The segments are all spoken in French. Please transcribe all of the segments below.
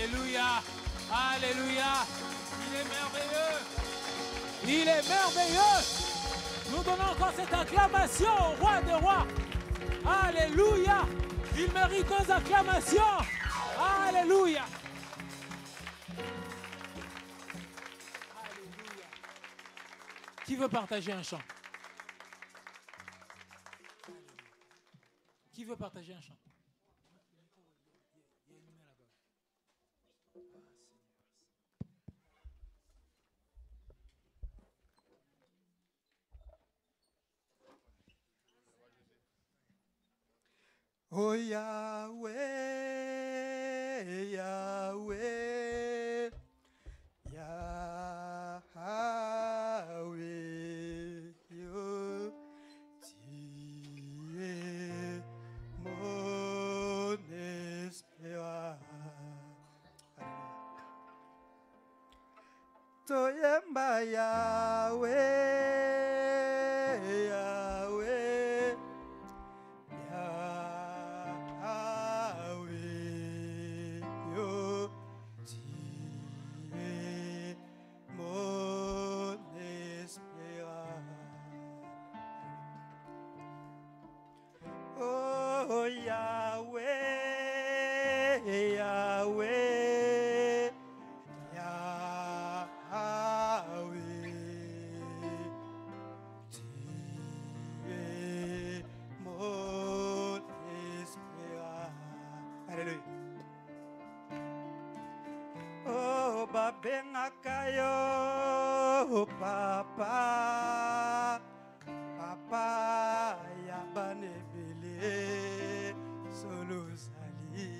Alléluia. Alléluia. Il est merveilleux. Il est merveilleux. Nous donnons encore cette acclamation au roi des rois. Alléluia. Il mérite nos acclamations. Alléluia. Alléluia. Qui veut partager un chant? Qui veut partager un chant? Oh Yahweh, Yahweh, Yahweh, yo, tu es mon espérance. Toyemba Yahweh, Yahweh, Yahweh, yo, tu es mon espérance. Oh Yahweh, Yahweh, Yahweh, tu es mon espérance. Alléluia. Oh babengakayo, papa, papa ya banebele solo sali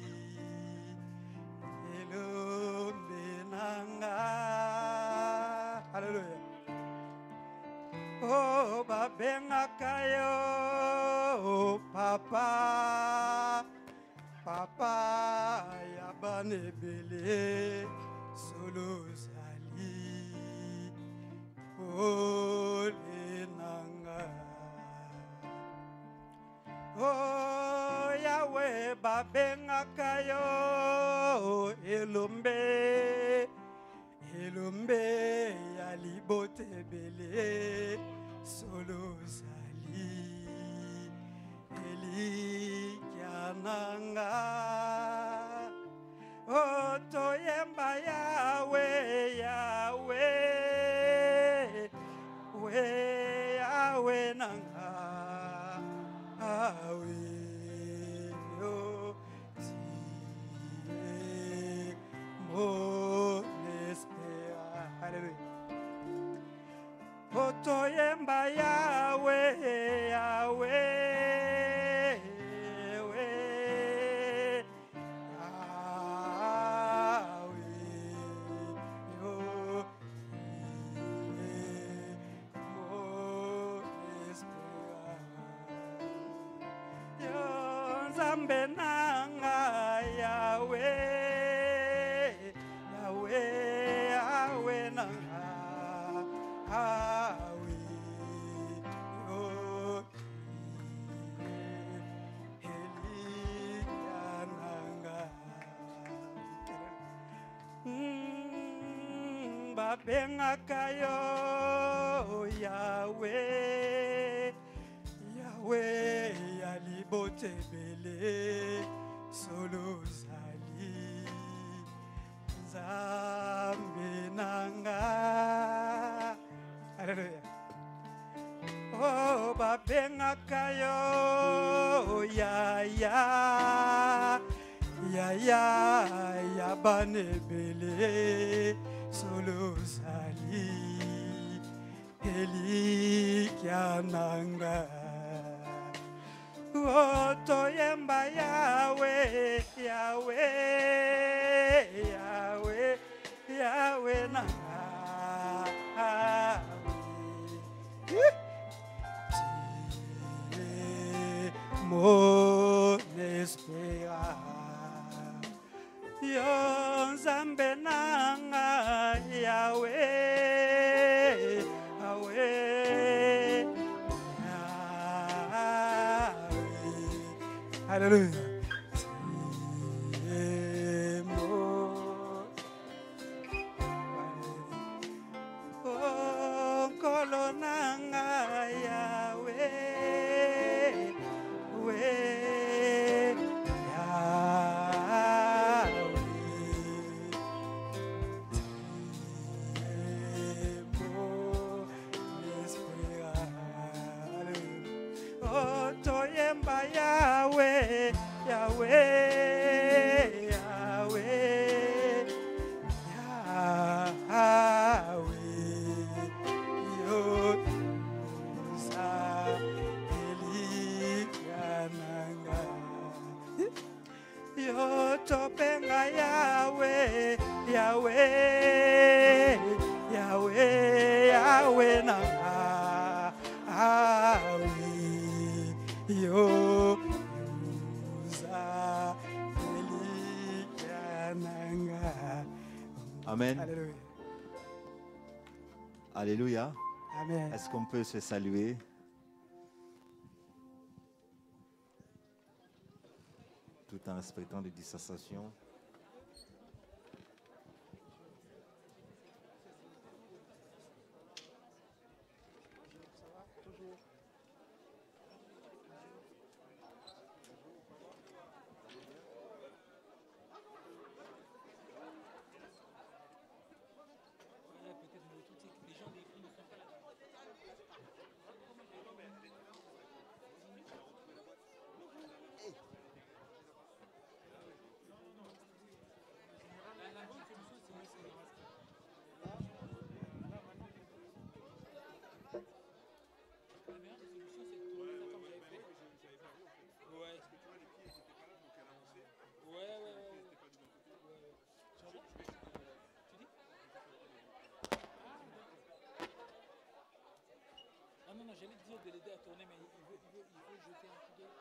elombe nanga. Alléluia. Oh babengakayo, papa, papa ya banebele solo sali olenanga. Oh Yahweh babengakayo elombe, elombe ya libotebele solo sali elikiananga. Oh toyemba Yahweh, Yahweh, we Yahweh nanga, Yahweh, oh tu es mon espérance. Alléluia. Oh toyemba Yahweh, Yahweh, Benanga Yahweh, Yahweh, Yahweh nanga, Yahweh, oh, Eliyananga. Babengakayo Yahweh, Yahweh, Yalibotebele solo sali Nzambe nanga. Alléluia. Oh babengakayo Yaya, Yaya, Yabanebele solo sali Elikiananga. Oh toyemba Yahweh, Yahweh, Yahweh, Yahweh nanga, Yahweh, tu es mon espérance. Yo Nzambe nanga Yahweh, Yahweh, Yahweh. Alléluia. Tu es mon Yahweh, Yahweh nanga, Yahweh, yo uza Elia nanga. Amen. Alléluia. Alléluia. Amen. Est-ce qu'on peut se saluer? Tout en respectant les distanciations. J'allais te dire de l'aider à tourner, mais il veut jeter un coup d'œil.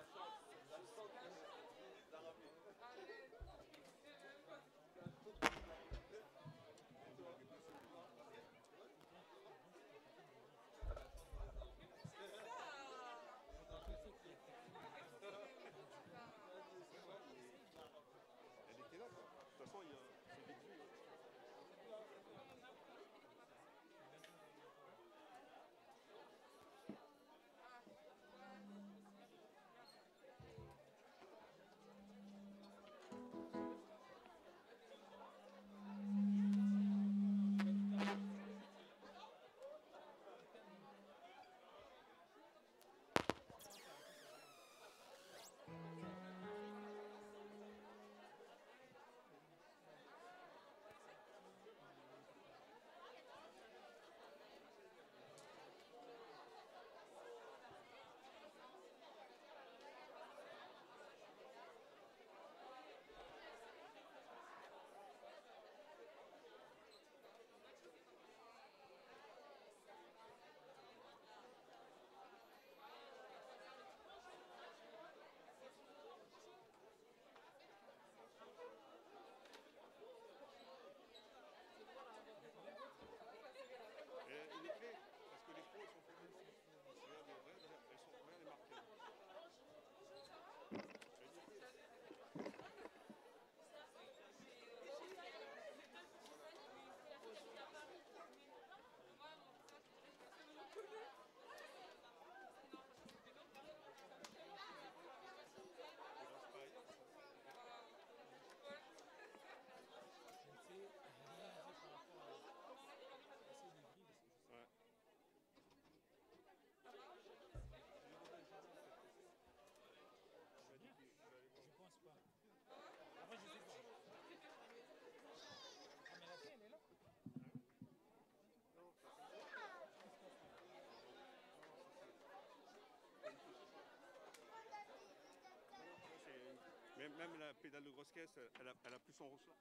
Même la pédale de grosse caisse, elle a plus son ressort.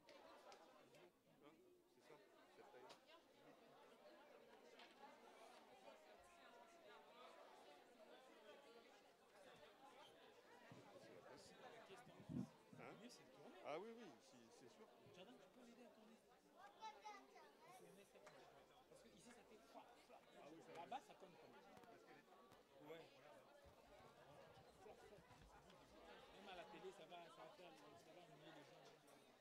C'est ça, cette taille. Hein? Ah oui, oui, c'est sûr. Jardin, tu peux l'aider à tourner. Parce que ici, ça fait flap, flap. Là-bas, ça compte pas. Ouais. Même à la télé, ça va faire, ça va ennuyer les gens.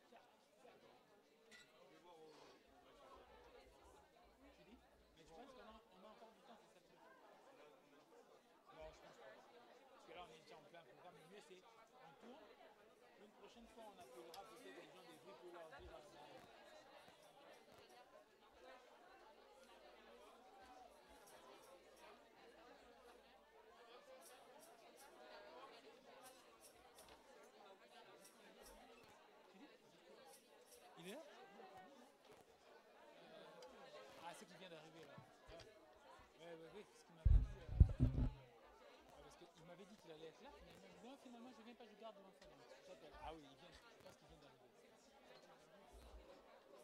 Tu dis? Mais tu penses qu'on a encore du temps, c'est ça le truc? Non, je pense pas. Parce que là, on est déjà en plein programme. Le mieux, c'est on tourne. Une prochaine fois, on appellera peut-être les gens des rues pour leur dire. Il est là? Ah, c'est qui vient d'arriver là. Ouais, c'est ce qu'il m'avait dit. Parce qu'il m'avait dit qu'il allait être là, mais il m'a dit non, finalement, je viens pas, je garde l'enfant. Ah oui, il vient, je pense qu'il vient d'arriver.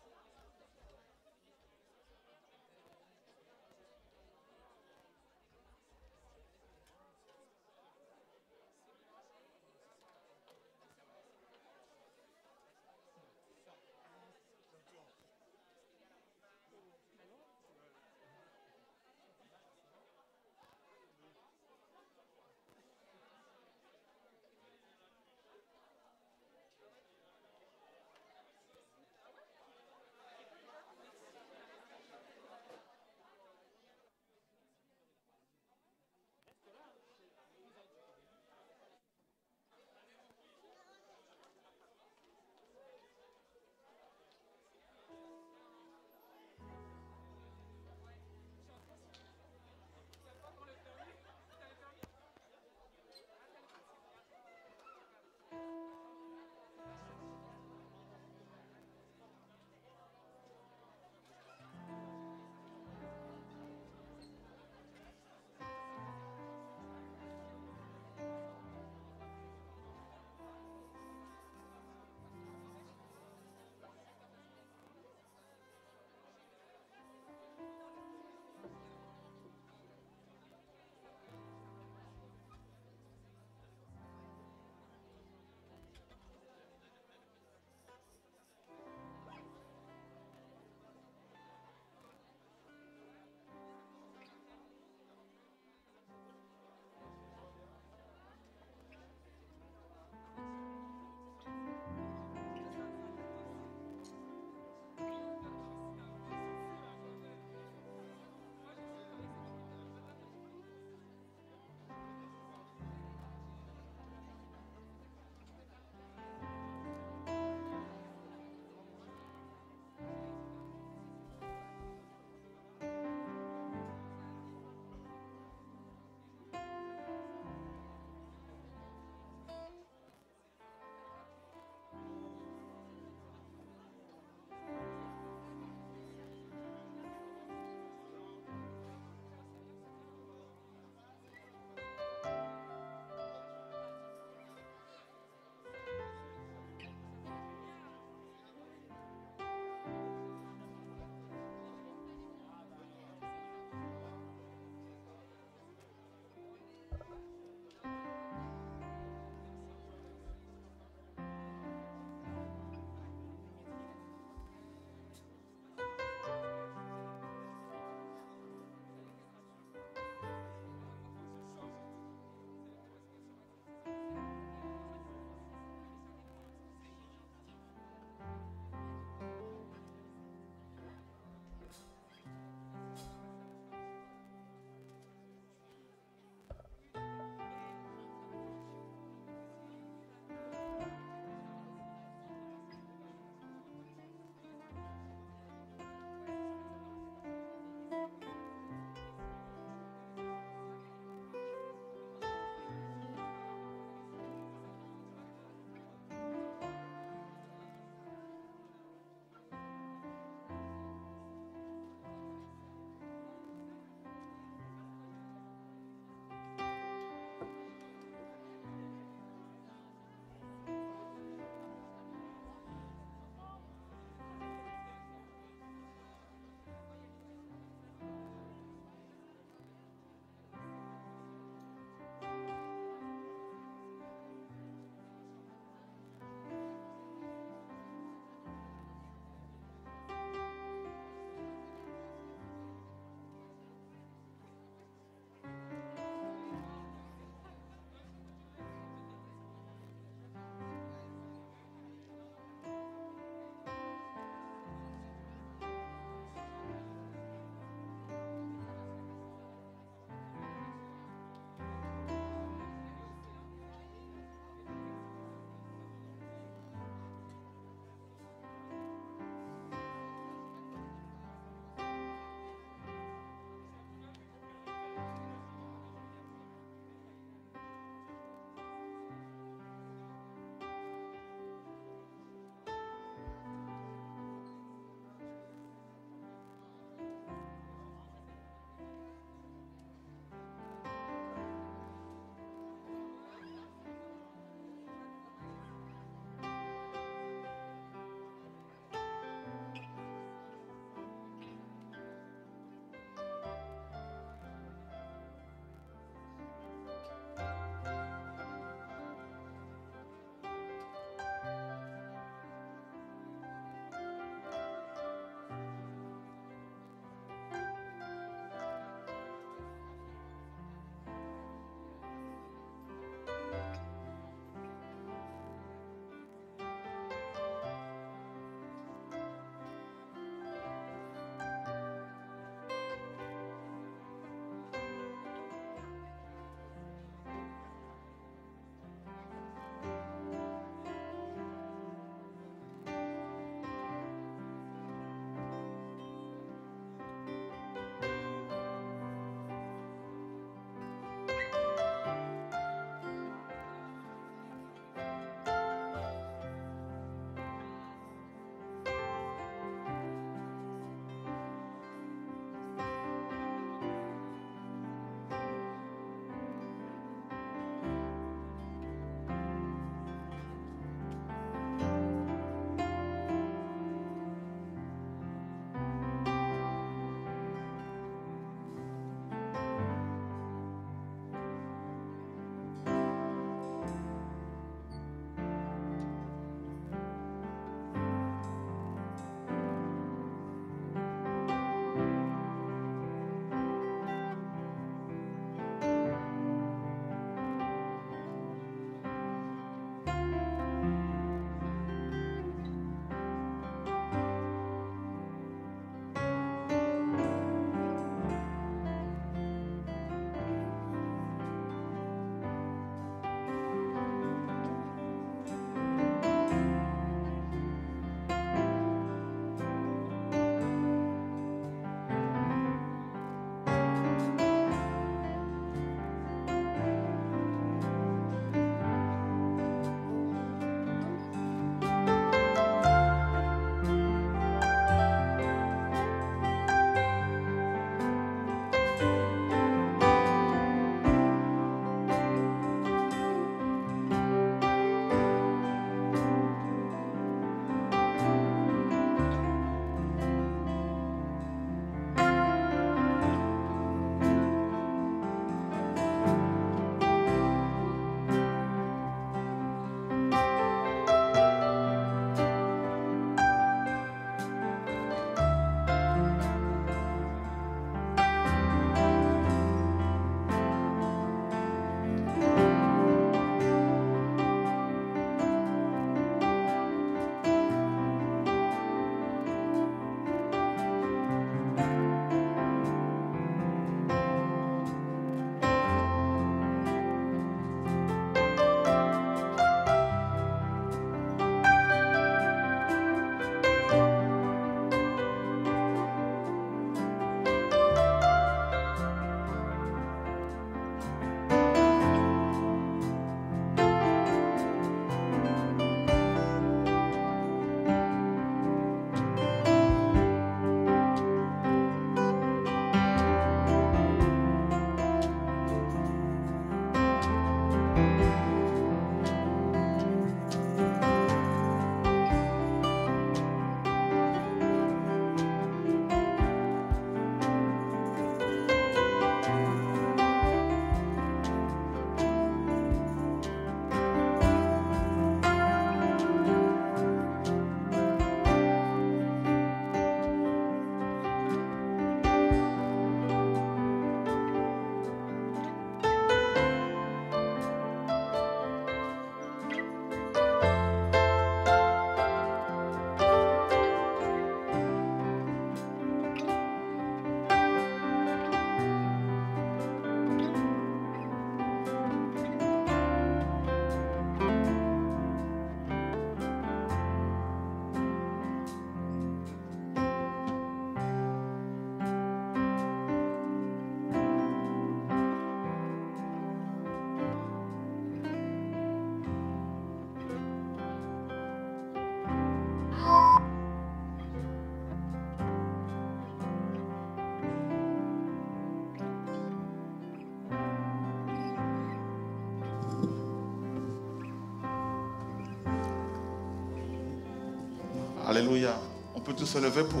Alléluia. On peut tous se lever pour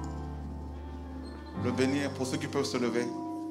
le bénir, pour ceux qui peuvent se lever.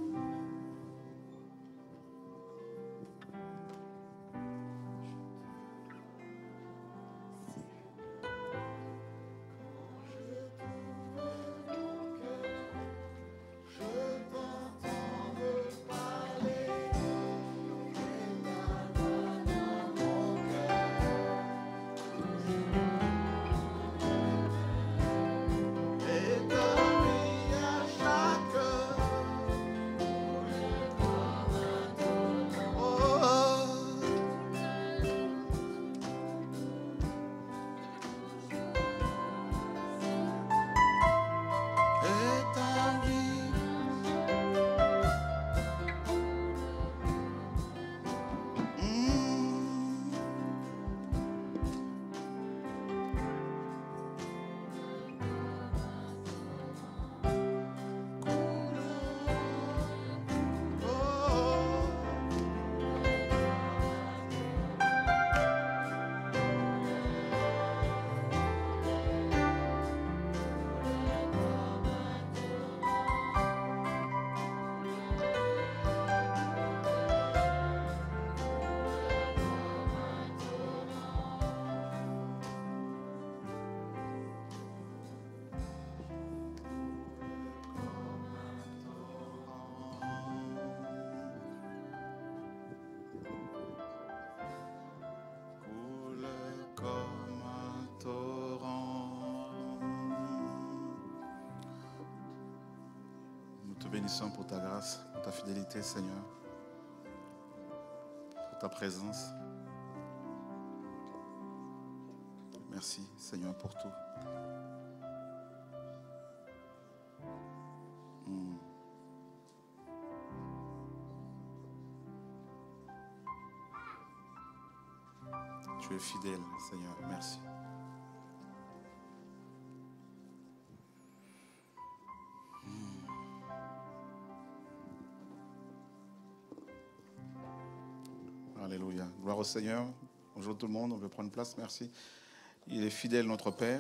Bénissons pour ta grâce, pour ta fidélité, Seigneur, pour ta présence. Merci, Seigneur, pour tout. Tu es fidèle, Seigneur. Merci. Alléluia. Gloire au Seigneur. Bonjour tout le monde. On veut prendre place. Merci. Il est fidèle, notre Père.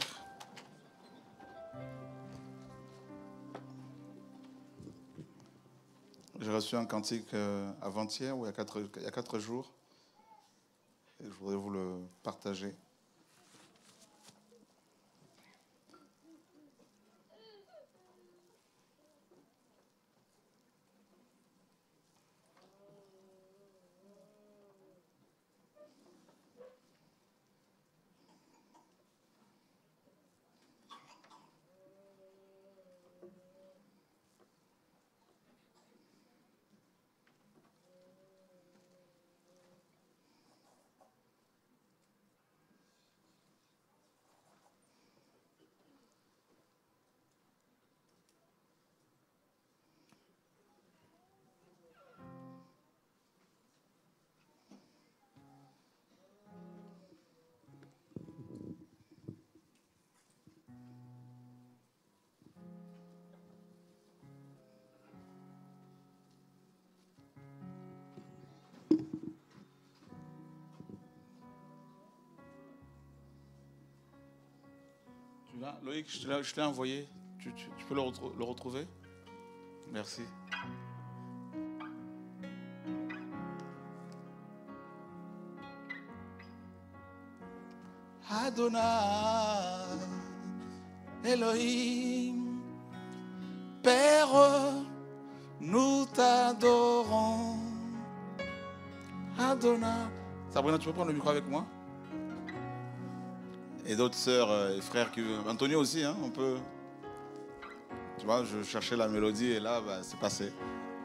J'ai reçu un cantique avant-hier, ou il y a 4 jours. Et je voudrais vous le partager. Loïc, je t'ai envoyé. Tu peux le retrouver? Merci. Adonai, Elohim, Père, nous t'adorons. Adonai. Sabrina, tu peux prendre le micro avec moi? Et d'autres sœurs et frères qui veulent. Antonio aussi, hein, on peut. Tu vois, je cherchais la mélodie et là, bah, c'est passé.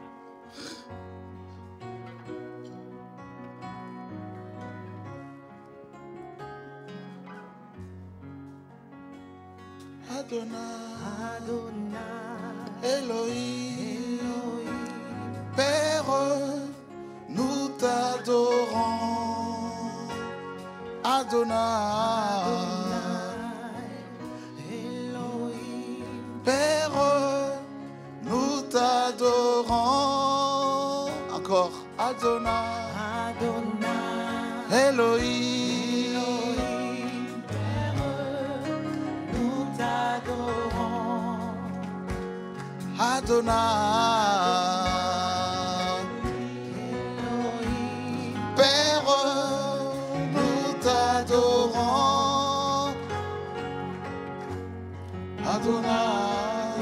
Adonai, Elohim, Père, nous t'adorons. Adonai, Père, nous t'adorons. Encore. Adonai, Elohim, Père, nous Adonai. Père, nous t'adorons. Adonai.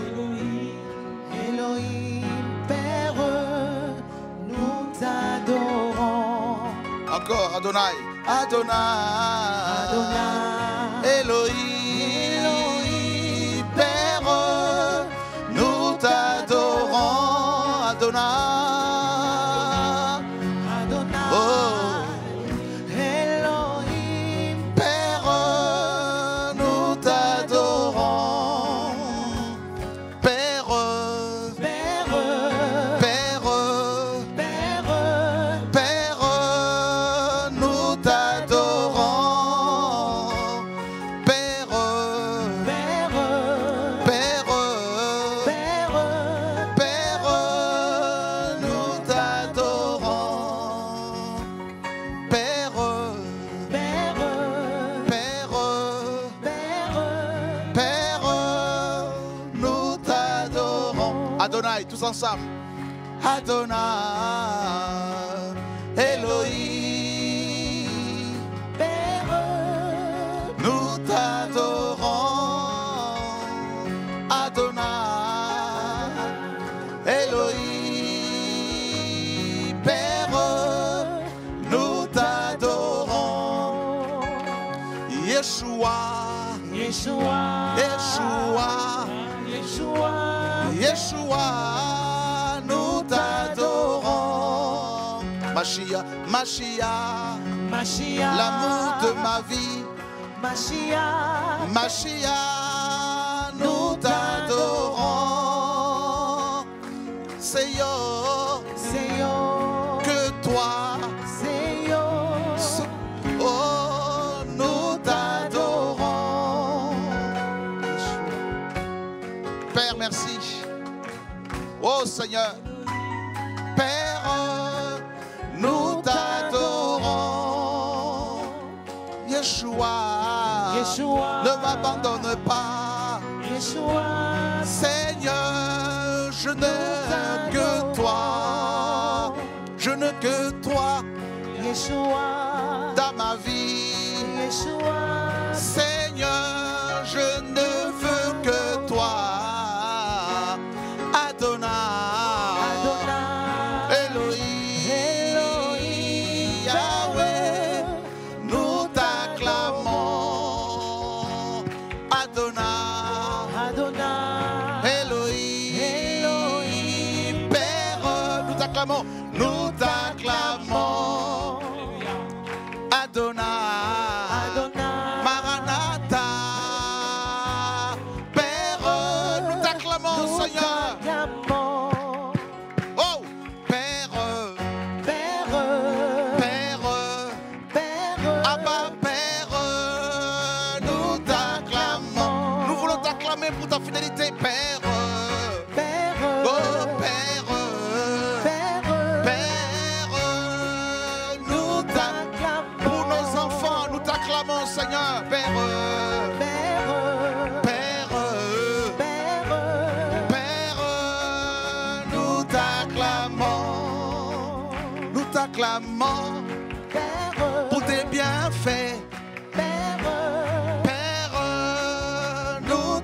Elohim, Père, nous t'adorons. Encore Adonai. Adonai. Elohim, Père, nous t'adorons. Adonai. Adonai, tous ensemble. Adonai, Elohim, Père, nous t'adorons. Adonai, Elohim, Père, nous t'adorons. Yeshua, Yeshua, Yeshua, Yeshua, Yeshua, nous t'adorons. Mashiach, Mashiach, Mashiach, l'amour de ma vie. Mashiach, Mashiach, nous t'adorons. Seigneur, Seigneur, que toi, Seigneur, oh, nous t'adorons. Père, merci. Oh Seigneur, Père, nous t'adorons. Yeshua, Yeshua, ne m'abandonne pas. Yeshua, Seigneur, je n'ai que toi. Je n'ai que toi Yeshua, dans ma vie. Yeshua, Seigneur, je ne veux que toi. Nous t'acclamons, Adonai, Adonai, Maranatha, Père, nous t'acclamons, Seigneur. Oh, Père, Père, Père, Père, Abba, Père, nous t'acclamons. Nous voulons t'acclamer pour ta fidélité, Père. Seigneur, Père, Père, Père, Père, nous t'acclamons pour tes bienfaits. Père, Père, nous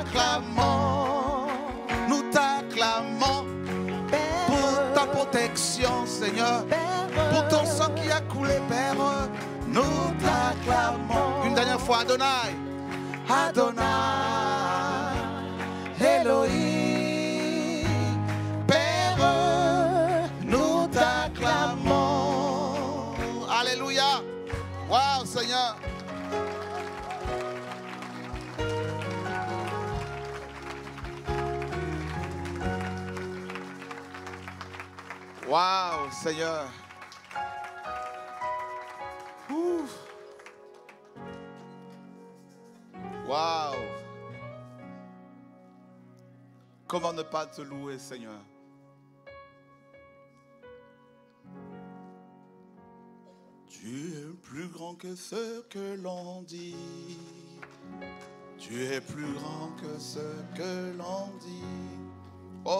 t'acclamons pour ta protection, Seigneur, pour ton sang qui a coulé, Père. Nous t'acclamons. Une dernière fois, Adonai. Adonai, Elohim, Père, nous t'acclamons. Alléluia. Waouh, Seigneur. Waouh, Seigneur. Waouh! Comment ne pas te louer, Seigneur? Tu es plus grand que ce que l'on dit. Tu es plus grand que ce que l'on dit.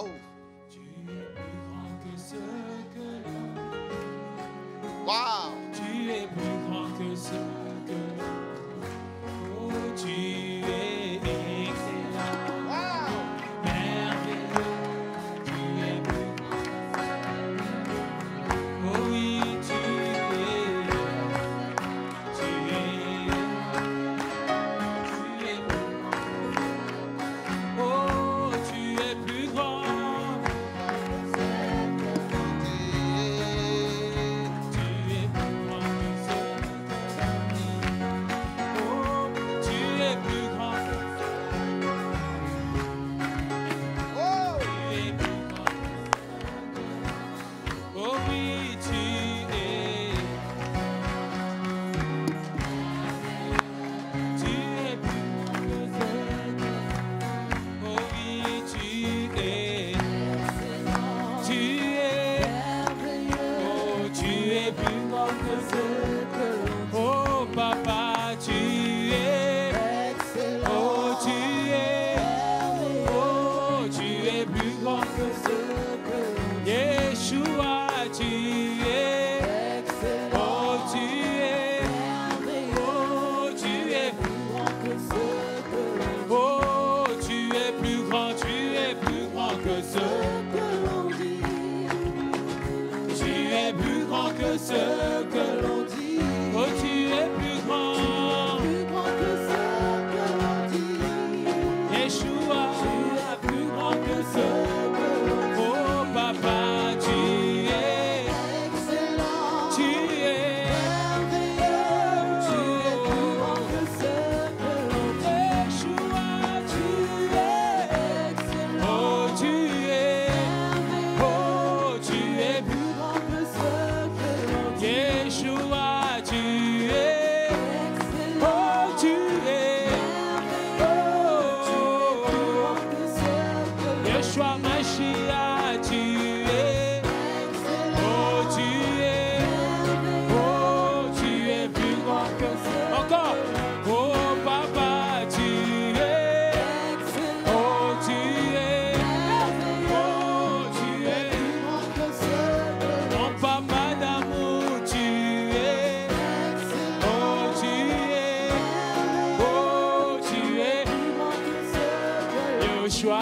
grand que ce que l'on dit. Tu es plus grand que ce que l'on dit. Oh, tu es plus grand. Plus grand que ce que l'on dit. Yeshua, tu es plus grand que ce que l'on dit. Oh, papa, tu es excellent. Tu es merveilleux. Tu es plus grand que ce que l'on dit. Yeshua, tu es excellent. Oh, tu es merveilleux. Oh, tu es plus grand que ce que l'on dit. Yeshua, tu es excellent. Oh, tu es merveilleux. Tu es plus grand que ce que l'on dit. Yeshua Mashiach, tu es excellent. Oh, tu es merveilleux. Oh, tu es plus grand que ce. Encore. Oh, papa, tu es excellent. Oh, tu es merveilleux. Oh, tu es plus grand que ce que l'on dit. Mon papa d'amour, tu es excellent. Oh, tu es merveilleux. Oh, tu es plus grand que ce que l'on dit. Yoshua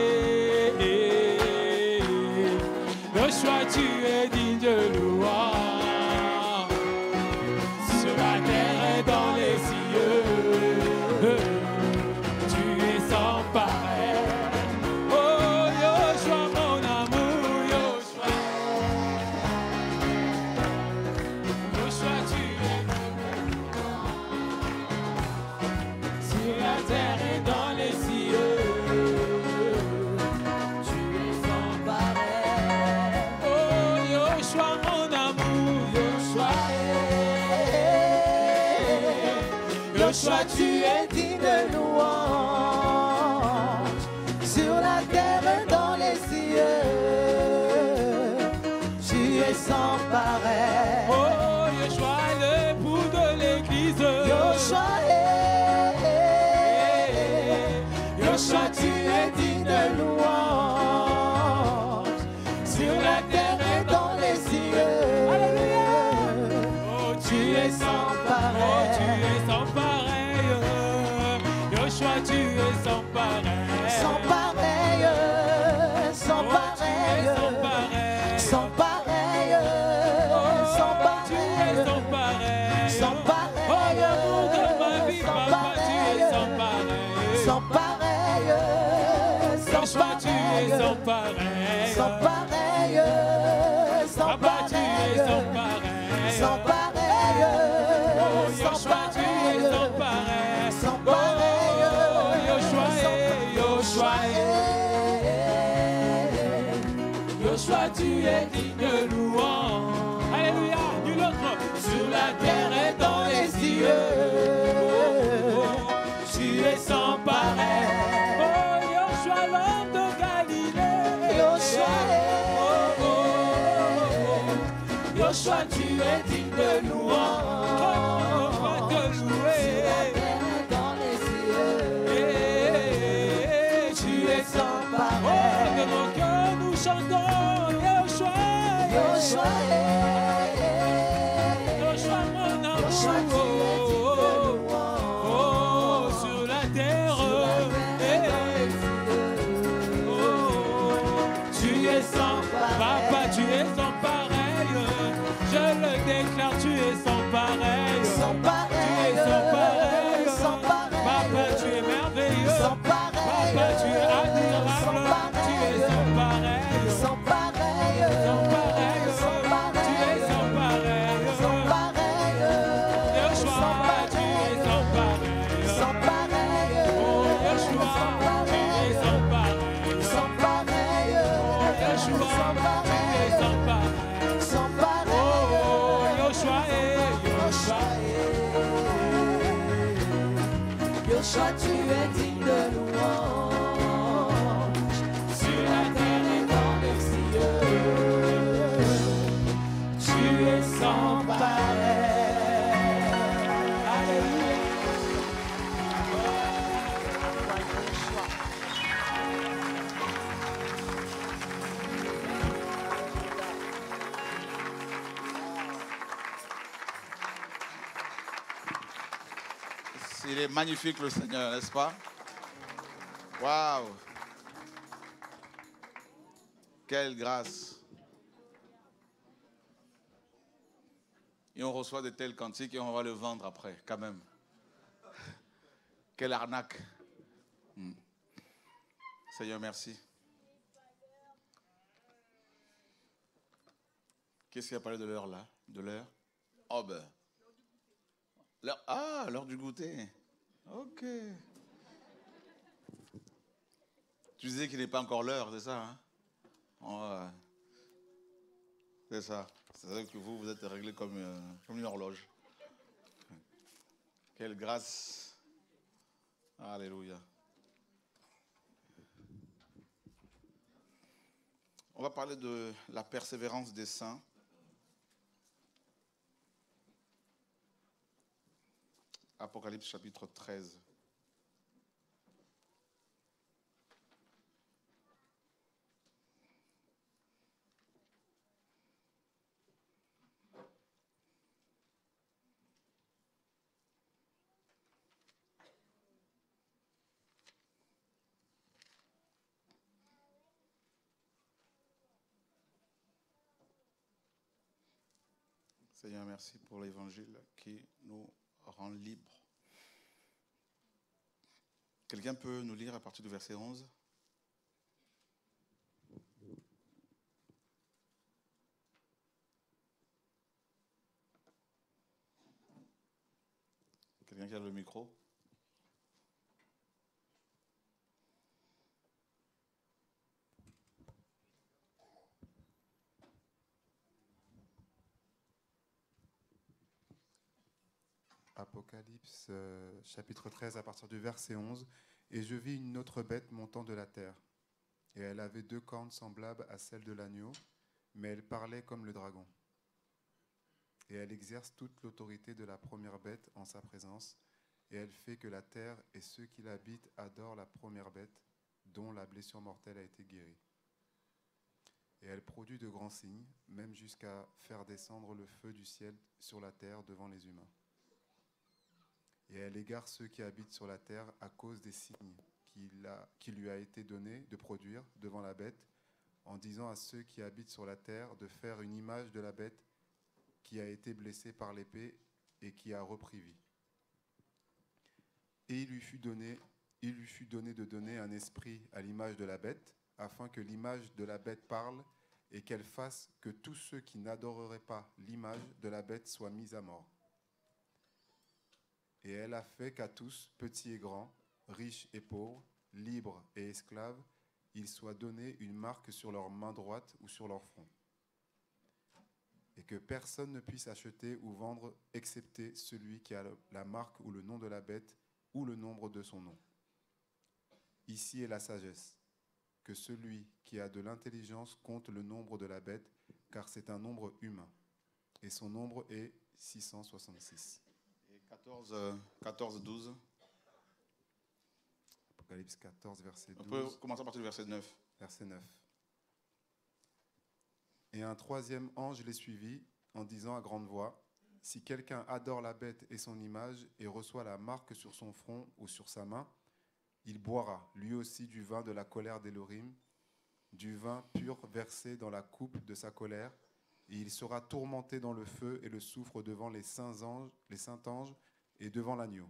Yoshua, tu es digne de louange. Sur la terre et dans les cieux, tu es sans pareil. Oh, Yoshua, mon amour, Yoshua. Yoshua, tu es sur la terre et dans les cieux. Tu es sans pareil. Oh, Yoshua, mon amour, Yoshua. Yoshua, tu es digne de louange. Sur la terre et dans les cieux, tu es sans pareil. Oh, Yoshua, l'époux de l'église. Yoshua, Yoshua, tu es digne de louange. Sur la terre et dans les cieux, Alléluia. Oh, tu es sans pareil. Oh, tu es sans pareil. Yoshua, tu es sans pareil. Sans pareil, sans Oh, tu es pareil, sans pareil. sans pareil, Oh, sans tu es sans pareil, pareil. sans pareil, Oh, l'amour de ma vie, sans papa, tu es pareil, sans pareil. sans pareil, Yoshua, tu es sans pareil. sans pareil, sans Papa, tu es sans pareil, pareil. sans pareil, Oh, sans Yoshua, tu es sans pareil. sans pareil, Oh, Yoshua, Yoshua, Yoshua, tu es digne de louange. Alléluia, nul autre. Sur la terre et dans les cieux, tu es sans pareil. Oh, Yoshua, l'homme de Galilée. Yoshua, Yoshua, tu es digne de louange. Oh, on va te louer. dans les cieux, Tu es sans sans pareil. Oh, de mon cœur nous chantons Yoshua, Yoshua, Yoshua, mon amour. Yoshua, tu es digne de louange. Oh, sur la terre. Oh, tu es sans Papa, tu es sans pareil. Je le déclare, tu es sans pareil. Sans pareil, Tu es sans pareil. sans pareil, Papa, tu es merveilleux. sans pareil, Papa, tu es admirable. sans Tu es pareil, sans pareil. sans pareil, Sans pareil. sans Tu es pareil, sans pareil. sans pareil, Yoshua, tu es sans pareil. sans pareil, Oh, Yoshua, tu es sans pareil. sans pareil, Yoshua, sans tu es pareil, sans pareil. sans pareil. Oh, Yoshua, Yoshua. Yoshua, tu es digne de louange. Sur la terre et dans les cieux, tu es sans pareil. Alléluia. Il est magnifique le Seigneur, n'est-ce pas? Waouh! Quelle grâce. Et on reçoit de tels cantiques et on va le vendre après, quand même. Quelle arnaque. Seigneur, merci. Qu'est-ce qui a parlé de l'heure là? De l'heure? Oh ben. L'heure du goûter. Ok. Tu disais qu'il n'est pas encore l'heure, c'est ça, hein? Ouais. C'est ça. C'est ça que vous êtes réglé comme une horloge. Quelle grâce. Alléluia. On va parler de la persévérance des saints. Apocalypse chapitre 13. Seigneur, merci pour l'évangile qui nous rend libres. Quelqu'un peut nous lire à partir du verset 11? Quelqu'un qui a le micro? Apocalypse chapitre 13 à partir du verset 11. Et je vis une autre bête montant de la terre. Et elle avait 2 cornes semblables à celles de l'agneau, mais elle parlait comme le dragon. Et elle exerce toute l'autorité de la première bête en sa présence, et elle fait que la terre et ceux qui l'habitent adorent la première bête, dont la blessure mortelle a été guérie. Et elle produit de grands signes, même jusqu'à faire descendre le feu du ciel sur la terre devant les humains. Et elle égare ceux qui habitent sur la terre à cause des signes qui lui a été donné de produire devant la bête, en disant à ceux qui habitent sur la terre de faire une image de la bête qui a été blessée par l'épée et qui a repris vie. Et il lui fut donné de donner un esprit à l'image de la bête, afin que l'image de la bête parle et qu'elle fasse que tous ceux qui n'adoreraient pas l'image de la bête soient mis à mort. Et elle a fait qu'à tous, petits et grands, riches et pauvres, libres et esclaves, il soit donné une marque sur leur main droite ou sur leur front. Et que personne ne puisse acheter ou vendre excepté celui qui a la marque ou le nom de la bête ou le nombre de son nom. Ici est la sagesse, que celui qui a de l'intelligence compte le nombre de la bête, car c'est un nombre humain. Et son nombre est 666. 14, 12. Apocalypse 14, verset 12. On peut commencer à partir du verset 9. Verset 9. Et un troisième ange les suivit en disant à grande voix, « Si quelqu'un adore la bête et son image et reçoit la marque sur son front ou sur sa main, il boira, lui aussi, du vin de la colère d'Élohim, du vin pur versé dans la coupe de sa colère, et il sera tourmenté dans le feu et le soufre devant les saints anges et devant l'agneau.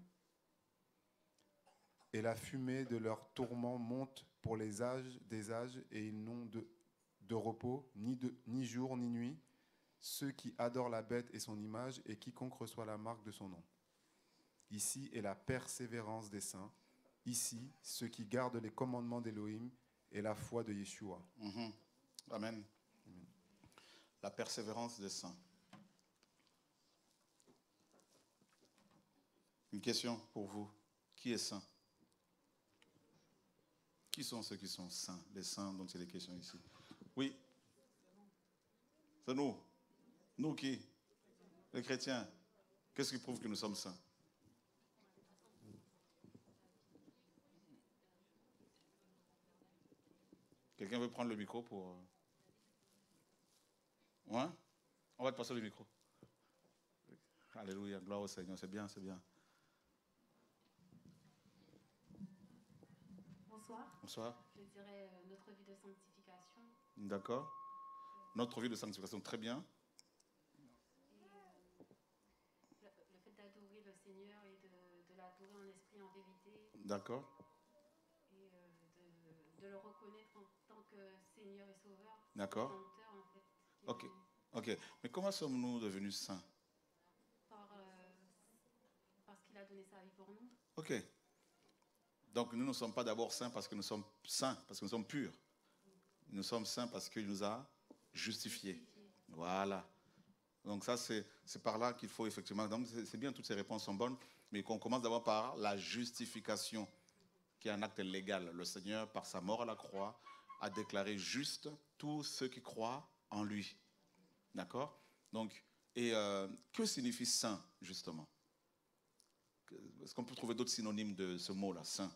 Et la fumée de leur tourment monte pour les âges des âges, et ils n'ont de repos, ni jour ni nuit, ceux qui adorent la bête et son image, et quiconque reçoit la marque de son nom. Ici est la persévérance des saints, ici ceux qui gardent les commandements d'Élohim et la foi de Yeshua. » Amen. Amen. La persévérance des saints. Une question pour vous. Qui est saint? Qui sont ceux qui sont saints? Les saints dont il est question ici. Oui. C'est nous. Nous qui? Les chrétiens. Qu'est-ce qui prouve que nous sommes saints? Quelqu'un veut prendre le micro pour... Ouais? On va te passer le micro. Alléluia, gloire au Seigneur, c'est bien, c'est bien. Bonsoir. Bonsoir. Je dirais notre vie de sanctification. D'accord. Notre vie de sanctification, très bien. Et le fait d'adorer le Seigneur et de l'adorer en esprit, en vérité. D'accord. Et de le reconnaître en tant que Seigneur et Sauveur. D'accord. Rédempteur, en fait. Ok. Ok. Mais comment sommes-nous devenus saints? Parce qu'il a donné sa vie pour nous. Ok. Donc nous ne sommes pas d'abord saints parce que nous sommes saints, parce que nous sommes purs. Nous sommes saints parce qu'il nous a justifiés. Voilà. Donc ça, c'est par là qu'il faut effectivement... Donc c'est bien, toutes ces réponses sont bonnes, mais qu'on commence d'abord par la justification, qui est un acte légal. Le Seigneur, par sa mort à la croix, a déclaré juste tous ceux qui croient en lui. D'accord? Donc, et que signifie saint, justement? Est-ce qu'on peut trouver d'autres synonymes de ce mot-là, saint?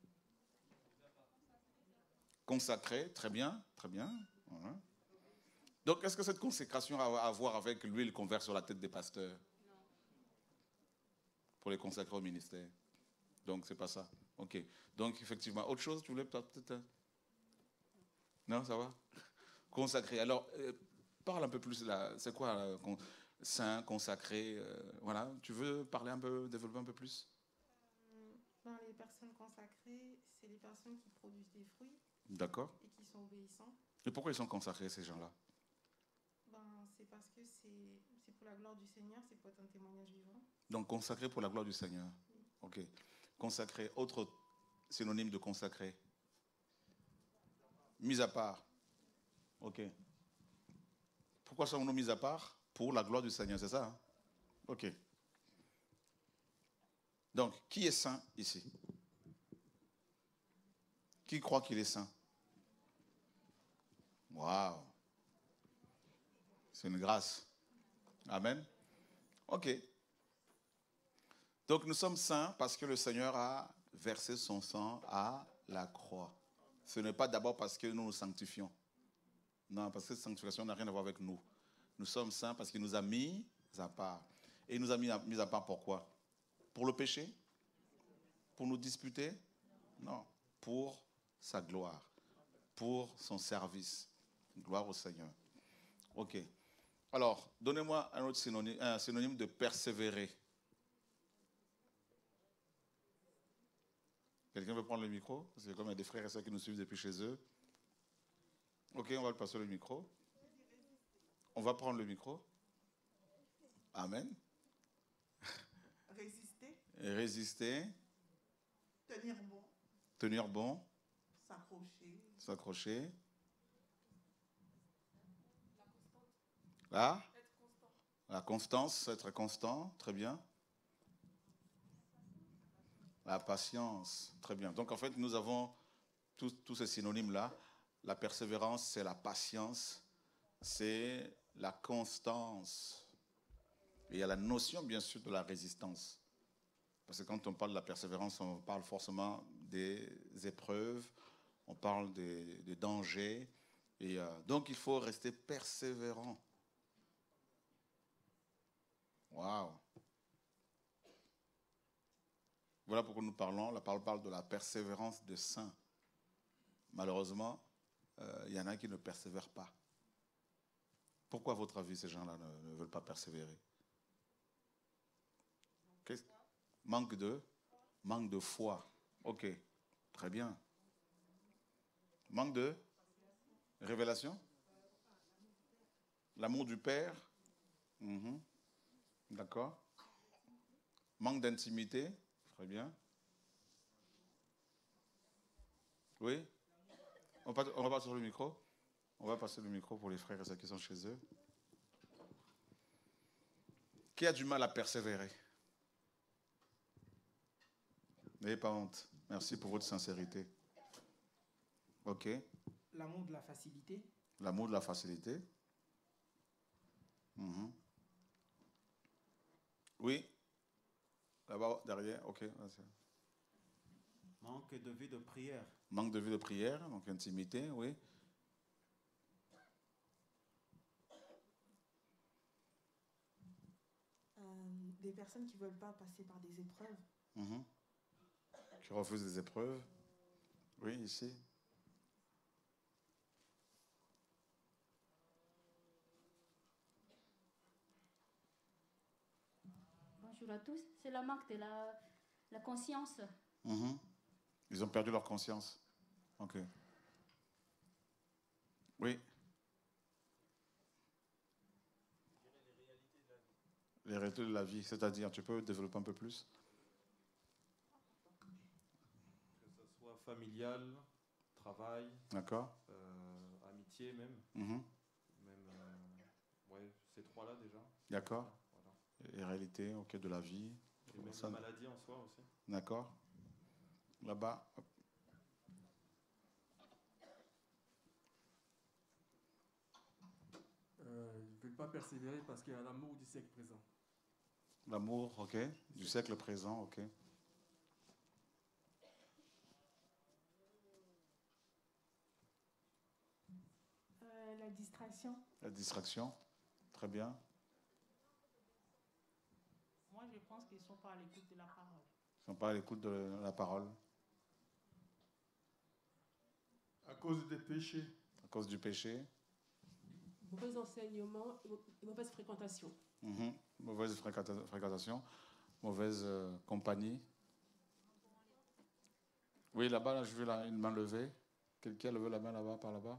Consacré, très bien, très bien. Voilà. Donc, est-ce que cette consécration a à voir avec l'huile qu'on verse sur la tête des pasteurs? Non. Pour les consacrer au ministère. Donc, c'est pas ça. Ok. Donc, effectivement, autre chose, tu voulais peut-être... Non, ça va? Consacré. Alors, parle un peu plus là. C'est quoi, saint, consacré, voilà. Tu veux parler un peu, développer un peu plus? Ben, les personnes consacrées, c'est les personnes qui produisent des fruits. D'accord. Et qui sont obéissants. Et pourquoi ils sont consacrés, ces gens-là? Ben, c'est parce que c'est pour la gloire du Seigneur, c'est pour être un témoignage vivant. Donc, consacré pour la gloire du Seigneur. Oui. Ok. Consacré, autre synonyme de consacré? Mis à part. Ok. Pourquoi sommes-nous mis à part? Pour la gloire du Seigneur, c'est ça, hein? Ok. Donc, qui est saint ici? Qui croit qu'il est saint? Waouh! C'est une grâce. Amen. Ok. Donc, nous sommes saints parce que le Seigneur a versé son sang à la croix. Ce n'est pas d'abord parce que nous nous sanctifions. Non, parce que cette sanctification n'a rien à voir avec nous. Nous sommes saints parce qu'il nous a mis à part. Et il nous a mis à part pourquoi? Pour le péché? Pour nous disputer? Non. Pour sa gloire. Pour son service. Gloire au Seigneur. Ok. Alors, donnez-moi un autre synonyme, un synonyme de persévérer. Quelqu'un veut prendre le micro? Parce que comme il y a des frères et sœurs qui nous suivent depuis chez eux. Ok, on va le passer le micro. On va prendre le micro. Amen. Résister. Résister. Tenir bon. Tenir bon. S'accrocher. S'accrocher. Là. La constance, être constant, très bien. La patience, très bien. Donc en fait, nous avons tous ces synonymes-là. La persévérance, c'est la patience, c'est la constance. Et il y a la notion, bien sûr, de la résistance. Parce que quand on parle de la persévérance, on parle forcément des épreuves, on parle des dangers. Et donc, il faut rester persévérant. Waouh! Voilà pourquoi nous parlons. La parole parle de la persévérance des saints. Malheureusement, il y en a qui ne persévèrent pas. Pourquoi, à votre avis, ces gens-là ne veulent pas persévérer? Manque de foi. Ok, très bien. Manque de révélation? L'amour du Père? D'accord. Manque d'intimité? Très bien. Oui? On va passer le micro? On va passer le micro pour les frères et ceux qui sont chez eux. Qui a du mal à persévérer? N'ayez pas honte. Merci pour votre sincérité. Ok. L'amour de la facilité. L'amour de la facilité. Oui. Là-bas, derrière. Ok. Manque de vie de prière. Manque de vie de prière, donc intimité, oui. Des personnes qui ne veulent pas passer par des épreuves. Qui refusent des épreuves. Oui, ici. Bonjour à tous. C'est la marque de la conscience. Mhm. Ils ont perdu leur conscience. Ok. Oui. Les réalités de la vie, c'est-à-dire, tu peux développer un peu plus? Que ce soit familial, travail, D'accord. Amitié même. Mhm. Même ouais, ces trois-là déjà. D'accord. Voilà. Les réalités, ok, de la vie. Et même Ça- la maladie en soi aussi. D'accord. Là-bas. Hop. Ils ne veulent pas persévérer parce qu'il y a l'amour du siècle présent. L'amour, ok. Du siècle présent, ok. La distraction. La distraction, très bien. Moi, je pense qu'ils ne sont pas à l'écoute de la parole. Ils ne sont pas à l'écoute de la parole. À cause des péchés. À cause du péché. Mauvais enseignement et mauvaise fréquentation. Mhm. Mauvaise fréquentation. Mauvaise compagnie. Oui, là-bas, là, je veux une main levée. Quelqu'un levait la main là-bas, par là-bas?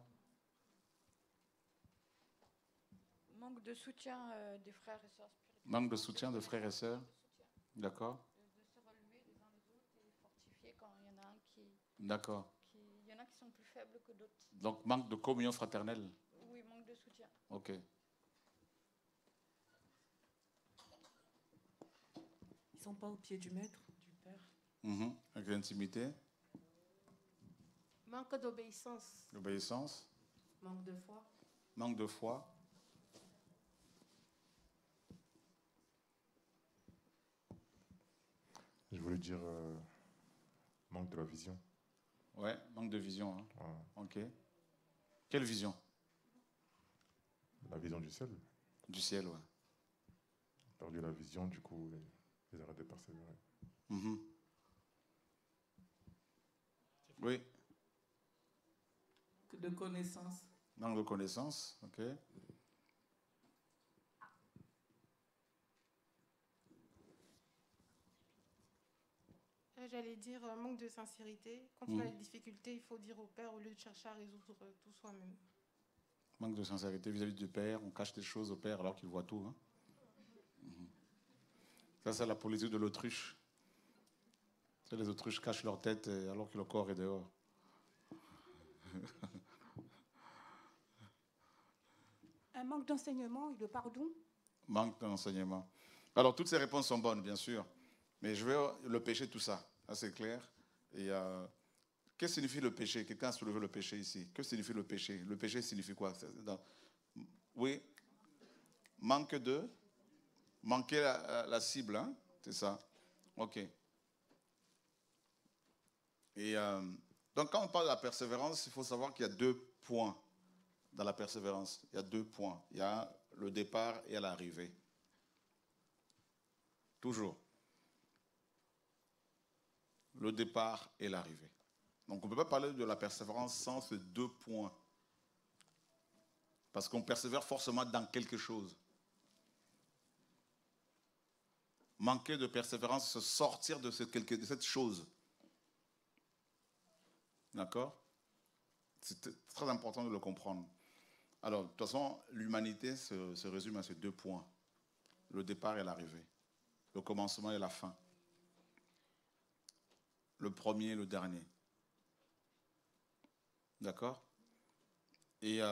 Manque de soutien des frères et sœurs spirituels. Manque de soutien de frères et sœurs. D'accord. De se relever les uns les autres et fortifier quand il y en a un qui... D'accord. Il y en a qui sont plus faibles que d'autres. Donc, manque de communion fraternelle. Oui, manque de soutien. Ok. Ils ne sont pas au pied du maître, du Père. Mhm. Avec l'intimité. Manque d'obéissance. L'obéissance. Manque de foi. Manque de foi. Je voulais dire manque de la vision. Ouais, manque de vision. Hein. Ouais. Ok. Quelle vision? La vision du ciel. Du ciel, ouais. Perdu la vision, du coup, ils arrêtent de persévérer. Mhm. Oui. De connaissances. Manque de connaissances, ok. J'allais dire manque de sincérité. Quand Mhm. on a des difficultés, il faut dire au Père au lieu de chercher à résoudre tout soi-même. Manque de sincérité vis-à-vis du Père. On cache des choses au Père alors qu'il voit tout. Hein. Mhm. Ça, c'est la politique de l'autruche. Les autruches cachent leur tête alors que le corps est dehors. Un manque d'enseignement et de pardon. Manque d'enseignement. Alors, toutes ces réponses sont bonnes, bien sûr. Mais je veux le péché, tout ça. Ça, c'est clair. Et qu'est-ce que signifie le péché? Quelqu'un a soulevé le péché ici. Que signifie le péché? Le péché signifie quoi? Oui. Manque de... Manquer la cible, hein? C'est ça. OK. Et donc, quand on parle de la persévérance, il faut savoir qu'il y a 2 points dans la persévérance. Il y a 2 points. Il y a le départ et l'arrivée. Toujours. Le départ et l'arrivée. Donc, on ne peut pas parler de la persévérance sans ces 2 points. Parce qu'on persévère forcément dans quelque chose. Manquer de persévérance, se sortir de cette chose. D'accord? C'est très important de le comprendre. Alors, de toute façon, l'humanité se résume à ces 2 points. Le départ et l'arrivée. Le commencement et la fin. Le premier et le dernier. D'accord? Et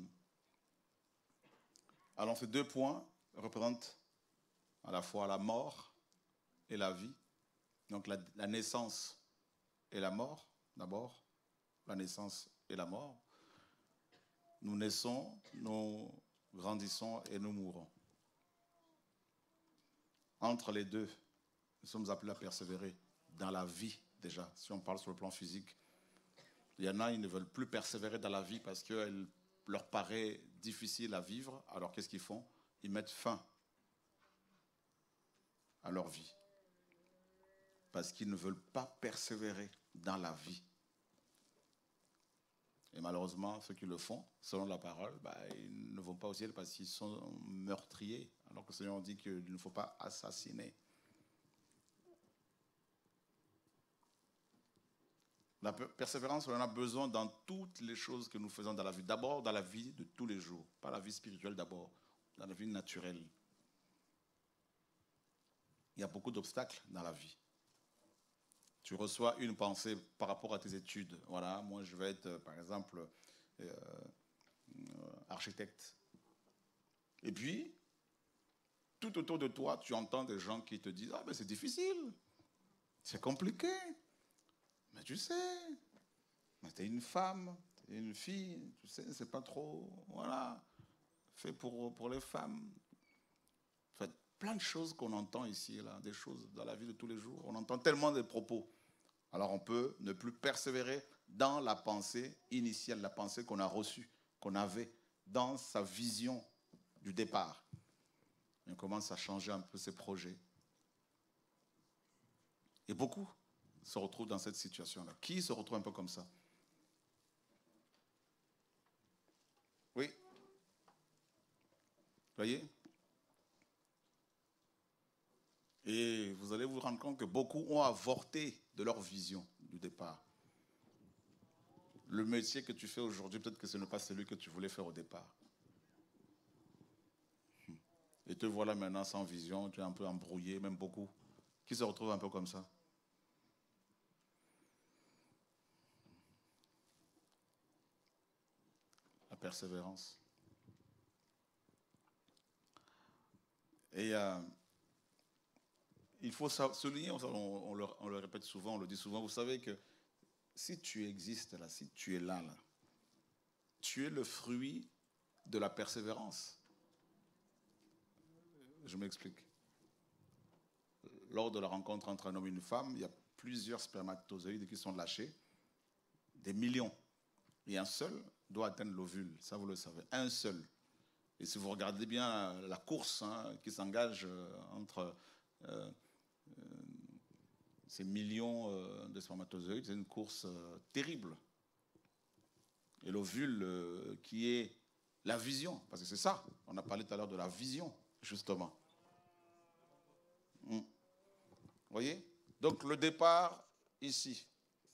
alors, ces 2 points représentent à la fois la mort et la vie. Donc, la naissance et la mort, d'abord. La naissance et la mort. Nous naissons, nous grandissons et nous mourons. Entre les deux, nous sommes appelés à persévérer dans la vie déjà, si on parle sur le plan physique. Il y en a, ils ne veulent plus persévérer dans la vie parce qu'elle leur paraît difficile à vivre. Alors qu'est-ce qu'ils font? Ils mettent fin à leur vie. Parce qu'ils ne veulent pas persévérer dans la vie. Et malheureusement, ceux qui le font, selon la parole, ils ne vont pas au ciel parce qu'ils sont meurtriers. Alors que le Seigneur dit qu'il ne faut pas assassiner. La persévérance, on en a besoin dans toutes les choses que nous faisons dans la vie. D'abord, dans la vie de tous les jours. Pas la vie spirituelle d'abord, dans la vie naturelle. Il y a beaucoup d'obstacles dans la vie. Tu reçois une pensée par rapport à tes études. Voilà, moi je vais être, par exemple, architecte. Et puis, tout autour de toi, tu entends des gens qui te disent « Ah, mais c'est difficile, c'est compliqué. Mais tu sais, tu es une femme, tu es une fille, tu sais, c'est pas trop, voilà, fait pour les femmes. » En fait, plein de choses qu'on entend ici, là, des choses dans la vie de tous les jours. On entend tellement de propos. Alors on peut ne plus persévérer dans la pensée initiale, la pensée qu'on a reçue, qu'on avait dans sa vision du départ. Et on commence à changer un peu ses projets. Et beaucoup se retrouvent dans cette situation-là. Qui se retrouve un peu comme ça? Oui. Voyez? Et vous allez vous rendre compte que beaucoup ont avorté de leur vision du départ. Le métier que tu fais aujourd'hui, peut-être que ce n'est pas celui que tu voulais faire au départ. Et te voilà maintenant sans vision, tu es un peu embrouillé, même beaucoup. Qui se retrouve un peu comme ça? La persévérance. Et il faut souligner, on le répète souvent, on le dit souvent, vous savez que si tu existes là, si tu es là, tu es le fruit de la persévérance. Je m'explique. Lors de la rencontre entre un homme et une femme, il y a plusieurs spermatozoïdes qui sont lâchés, des millions. Et un seul doit atteindre l'ovule, ça vous le savez, un seul. Et si vous regardez bien la course qui s'engage entre ces millions de spermatozoïdes, c'est une course terrible. Et l'ovule qui est la vision, parce que c'est ça, on a parlé tout à l'heure de la vision, justement. Vous voyez? Donc le départ ici.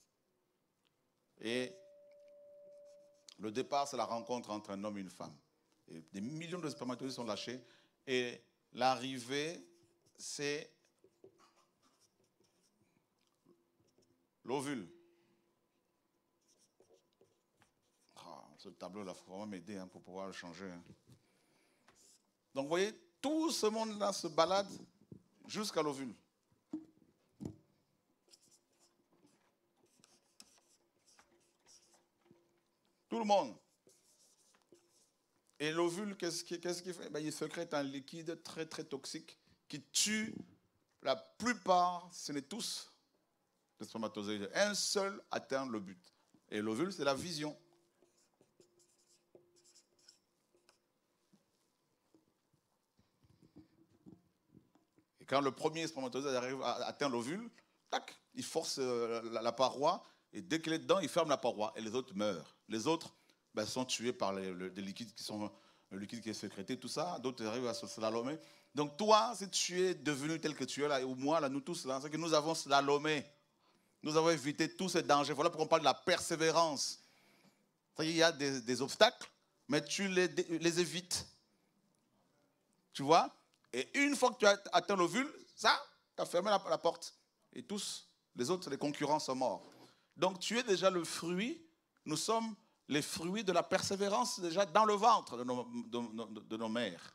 Et le départ, c'est la rencontre entre un homme et une femme. Et des millions de spermatozoïdes sont lâchés. Et l'arrivée, c'est l'ovule. Ce tableau-là, il faut vraiment m'aider pour pouvoir le changer. Donc, vous voyez, tout ce monde-là se balade jusqu'à l'ovule. Tout le monde. Et l'ovule, qu'est-ce qu'il fait? Il sécrète un liquide très, très toxique qui tue la plupart, ce n'est tous, des spermatozoïdes. Un seul atteint le but. Et l'ovule, c'est la vision. Et quand le premier spermatozoïde arrive à atteindre l'ovule, tac, il force la paroi, et dès qu'il est dedans, il ferme la paroi, et les autres meurent. Les autres sont tués par des liquides qui sont le liquide qui est sécrété, tout ça. D'autres arrivent à se slalomer. Donc toi, si tu es devenu tel que tu es là, ou moi, là, nous tous, là, c'est que nous avons slalomé. Nous avons évité tous ces dangers. Voilà pourquoi on parle de la persévérance. C'est-à-dire, il y a des obstacles, mais tu les évites. Tu vois? Et une fois que tu as atteint l'ovule, ça, tu as fermé la porte. Et tous, les autres, les concurrents sont morts. Donc tu es déjà le fruit, nous sommes les fruits de la persévérance déjà dans le ventre de nos mères.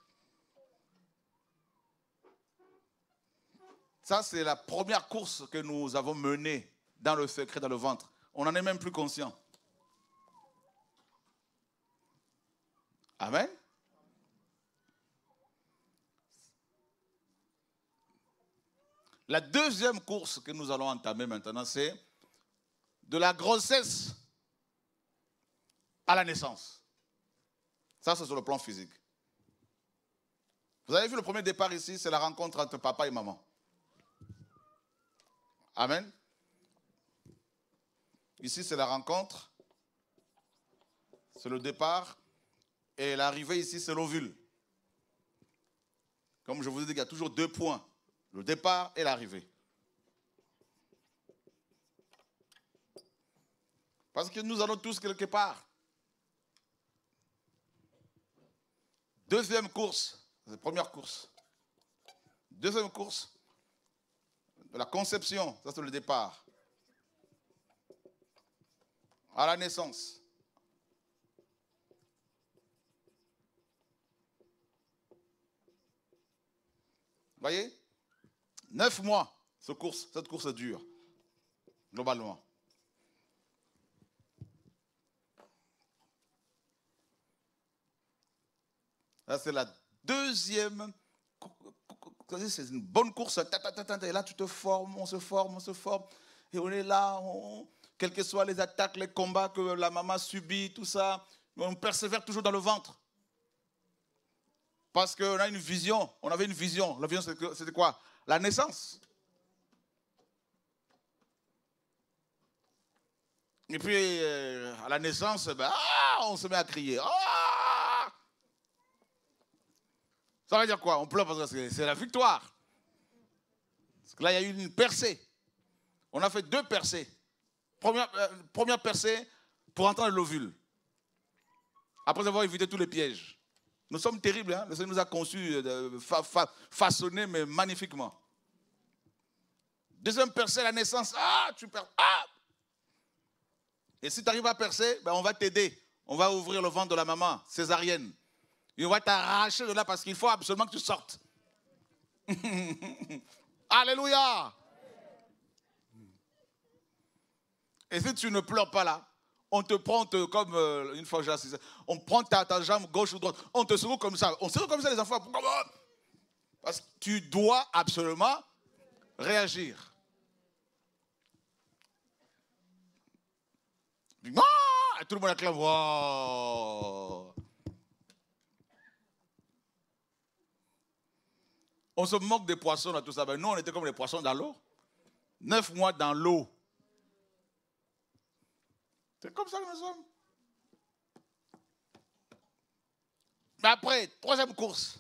Ça, c'est la première course que nous avons menée dans le secret, dans le ventre. On n'en est même plus conscient. Amen. La deuxième course que nous allons entamer maintenant, c'est de la grossesse à la naissance. Ça, c'est sur le plan physique. Vous avez vu le premier départ ici, c'est la rencontre entre papa et maman. Amen. Ici, c'est la rencontre c'est le départ. Et l'arrivée ici, c'est l'ovule. Comme je vous ai dit, il y a toujours 2 points. Le départ et l'arrivée. Parce que nous allons tous quelque part. Deuxième course, c'est la première course. Deuxième course, de la conception, ça c'est le départ. À la naissance. Vous voyez? 9 mois, cette course dure, globalement. Là, c'est la deuxième. C'est une bonne course. Et là, tu te formes, on se forme. Et on est là, quelles que soient les attaques, les combats que la maman subit, tout ça, on persévère toujours dans le ventre. Parce qu'on a une vision. On avait une vision. La vision, c'était quoi? La naissance. Et puis, à la naissance, on se met à crier. Ça veut dire quoi? On pleure parce que c'est la victoire. Parce que là, il y a eu une percée. On a fait 2 percées. Première percée pour entrer dans l'ovule. Après avoir évité tous les pièges. Nous sommes terribles. Hein? Le Seigneur nous a conçus, façonnés, mais magnifiquement. Deuxième percée, la naissance. Tu perds. Et si tu arrives à percer, on va t'aider. On va ouvrir le ventre de la maman, césarienne. Et on va t'arracher de là parce qu'il faut absolument que tu sortes. Alléluia. Et si tu ne pleures pas là, on te prend comme une fois j'ai assisté, on prend ta jambe gauche ou droite, on te secoue comme ça. On secoue comme ça les enfants. Parce que tu dois absolument réagir. Et tout le monde acclame. Wow. On se moque des poissons, là, tout ça. Ben, nous, on était comme les poissons dans l'eau. 9 mois dans l'eau. C'est comme ça que nous sommes. Mais après, 3e course.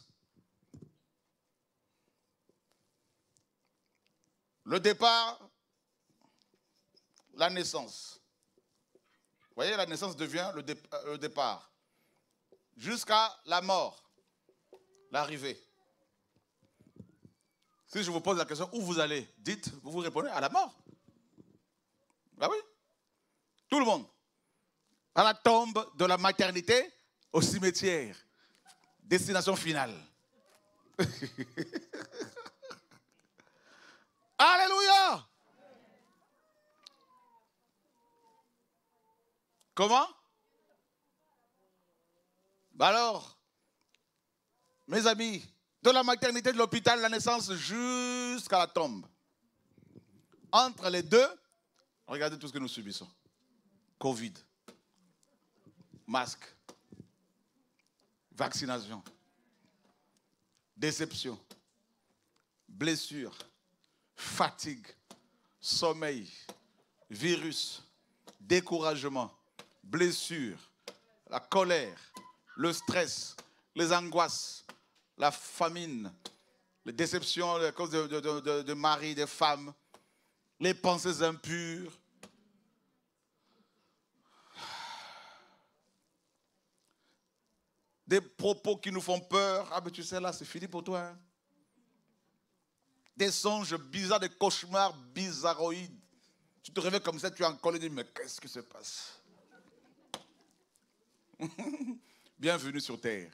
Le départ, la naissance. Vous voyez, la naissance devient le départ. Jusqu'à la mort, l'arrivée. Si je vous pose la question, où vous allez? Dites, vous répondez à la mort. Ben oui. Tout le monde. À la tombe de la maternité, au cimetière. Destination finale. Alléluia. Comment? Ben alors, mes amis, de la maternité, de l'hôpital, la naissance, jusqu'à la tombe. Entre les deux, regardez tout ce que nous subissons. Covid, masque, vaccination, déception, blessure, fatigue, sommeil, virus, découragement, blessure, la colère, le stress, les angoisses, la famine, les déceptions à cause de mari, des femmes, les pensées impures. Des propos qui nous font peur. Ah, mais tu sais, là, c'est fini pour toi. Hein? Des songes bizarres, des cauchemars bizarroïdes. Tu te réveilles comme ça, tu es en colère et tu dis, mais qu'est-ce qui se passe? Bienvenue sur terre.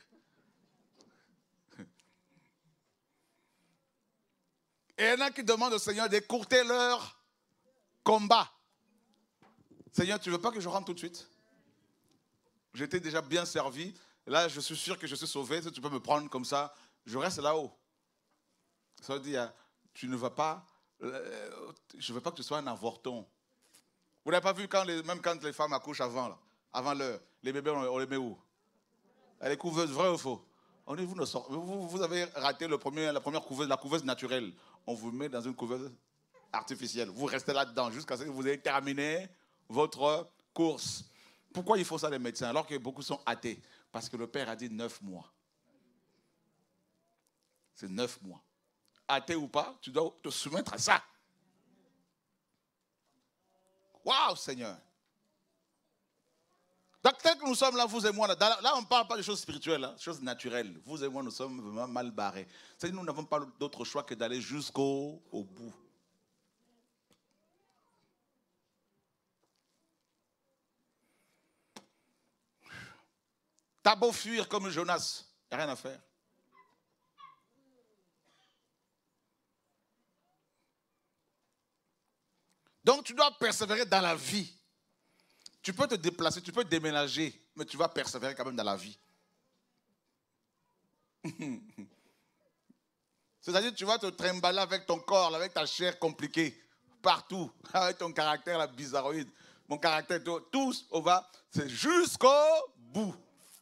Et il y en a qui demandent au Seigneur d'écourter leur combat. Seigneur, tu ne veux pas que je rentre tout de suite? J'étais déjà bien servi. Là, je suis sûr que je suis sauvé. Si tu peux me prendre comme ça, je reste là-haut. Ça veut dire, tu ne vas pas... je ne veux pas que tu sois un avorton. Vous n'avez pas vu même quand les femmes accouchent avant l'heure, les bébés, on les met où? Les couveuses, vrai ou faux? On dit, vous avez raté la première couveuse, la couveuse naturelle. On vous met dans une couveuse artificielle. Vous restez là-dedans jusqu'à ce que vous ayez terminé votre course. Pourquoi ils font ça les médecins alors que beaucoup sont athées? Parce que le Père a dit 9 mois. C'est 9 mois. Athée ou pas, tu dois te soumettre à ça. Waouh, Seigneur. Donc, tel que nous sommes là, vous et moi, là on ne parle pas de choses spirituelles, hein, choses naturelles. Vous et moi, nous sommes vraiment mal barrés. C'est-à-dire nous n'avons pas d'autre choix que d'aller jusqu'au bout. T'as beau fuir comme Jonas, il n'y a rien à faire. Donc tu dois persévérer dans la vie. Tu peux te déplacer, tu peux déménager, mais tu vas persévérer quand même dans la vie. C'est-à-dire tu vas te trimballer avec ton corps, avec ta chair compliquée, partout, avec ton caractère la bizarroïde. Mon caractère, tous, on va, c'est jusqu'au bout.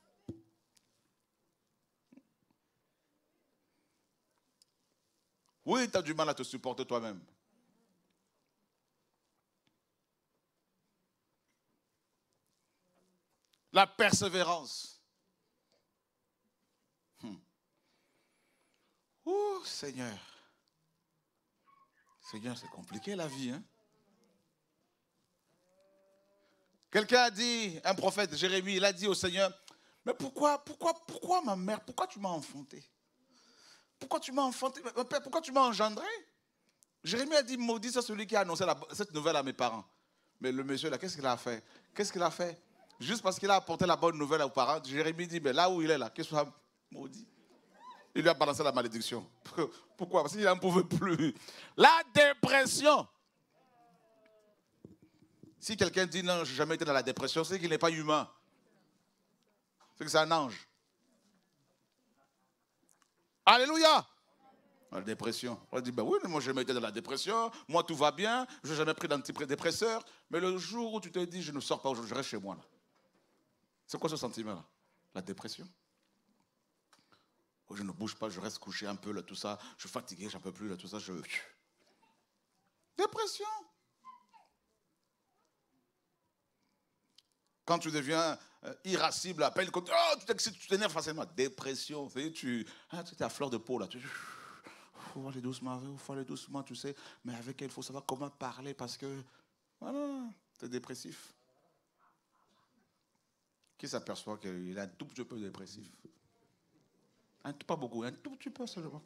Oui, tu as du mal à te supporter toi-même. La persévérance. Oh, Seigneur. Seigneur, c'est compliqué la vie, hein? Quelqu'un a dit, un prophète, Jérémie, il a dit au Seigneur, mais pourquoi ma mère, pourquoi tu m'as enfanté? Pourquoi tu m'as enfanté? Père, pourquoi tu m'as engendré? Jérémie a dit, maudit c'est celui qui a annoncé cette nouvelle à mes parents. Mais le monsieur là, qu'est-ce qu'il a fait? Qu'est-ce qu'il a fait? Juste parce qu'il a apporté la bonne nouvelle aux parents, Jérémie dit, mais là où il est là, qu'il soit maudit. Il lui a balancé la malédiction. Pourquoi? Parce qu'il n'en pouvait plus. La dépression. Si quelqu'un dit non, je n'ai jamais été dans la dépression, c'est qu'il n'est pas humain. C'est que c'est un ange. Alléluia. La dépression. On dit, ben oui, mais moi je n'ai jamais été dans la dépression, moi tout va bien, je n'ai jamais pris d'antidépresseur, mais le jour où tu te dis, je ne sors pas aujourd'hui, je reste chez moi là. C'est quoi ce sentiment-là? La dépression. Oh, je ne bouge pas, je reste couché un peu, là, tout ça. Je suis fatigué, j'en peux plus, là, tout ça. Dépression. Quand tu deviens irascible, à peine, oh, tu t'excites, tu t'énerves facilement. Dépression. Tu es à fleur de peau, là. Il faut aller doucement, tu sais. Mais avec elle, il faut savoir comment parler parce que, voilà, tu es dépressif. Qui s'aperçoit qu'il est un tout petit peu dépressif? Pas beaucoup, un tout petit peu seulement.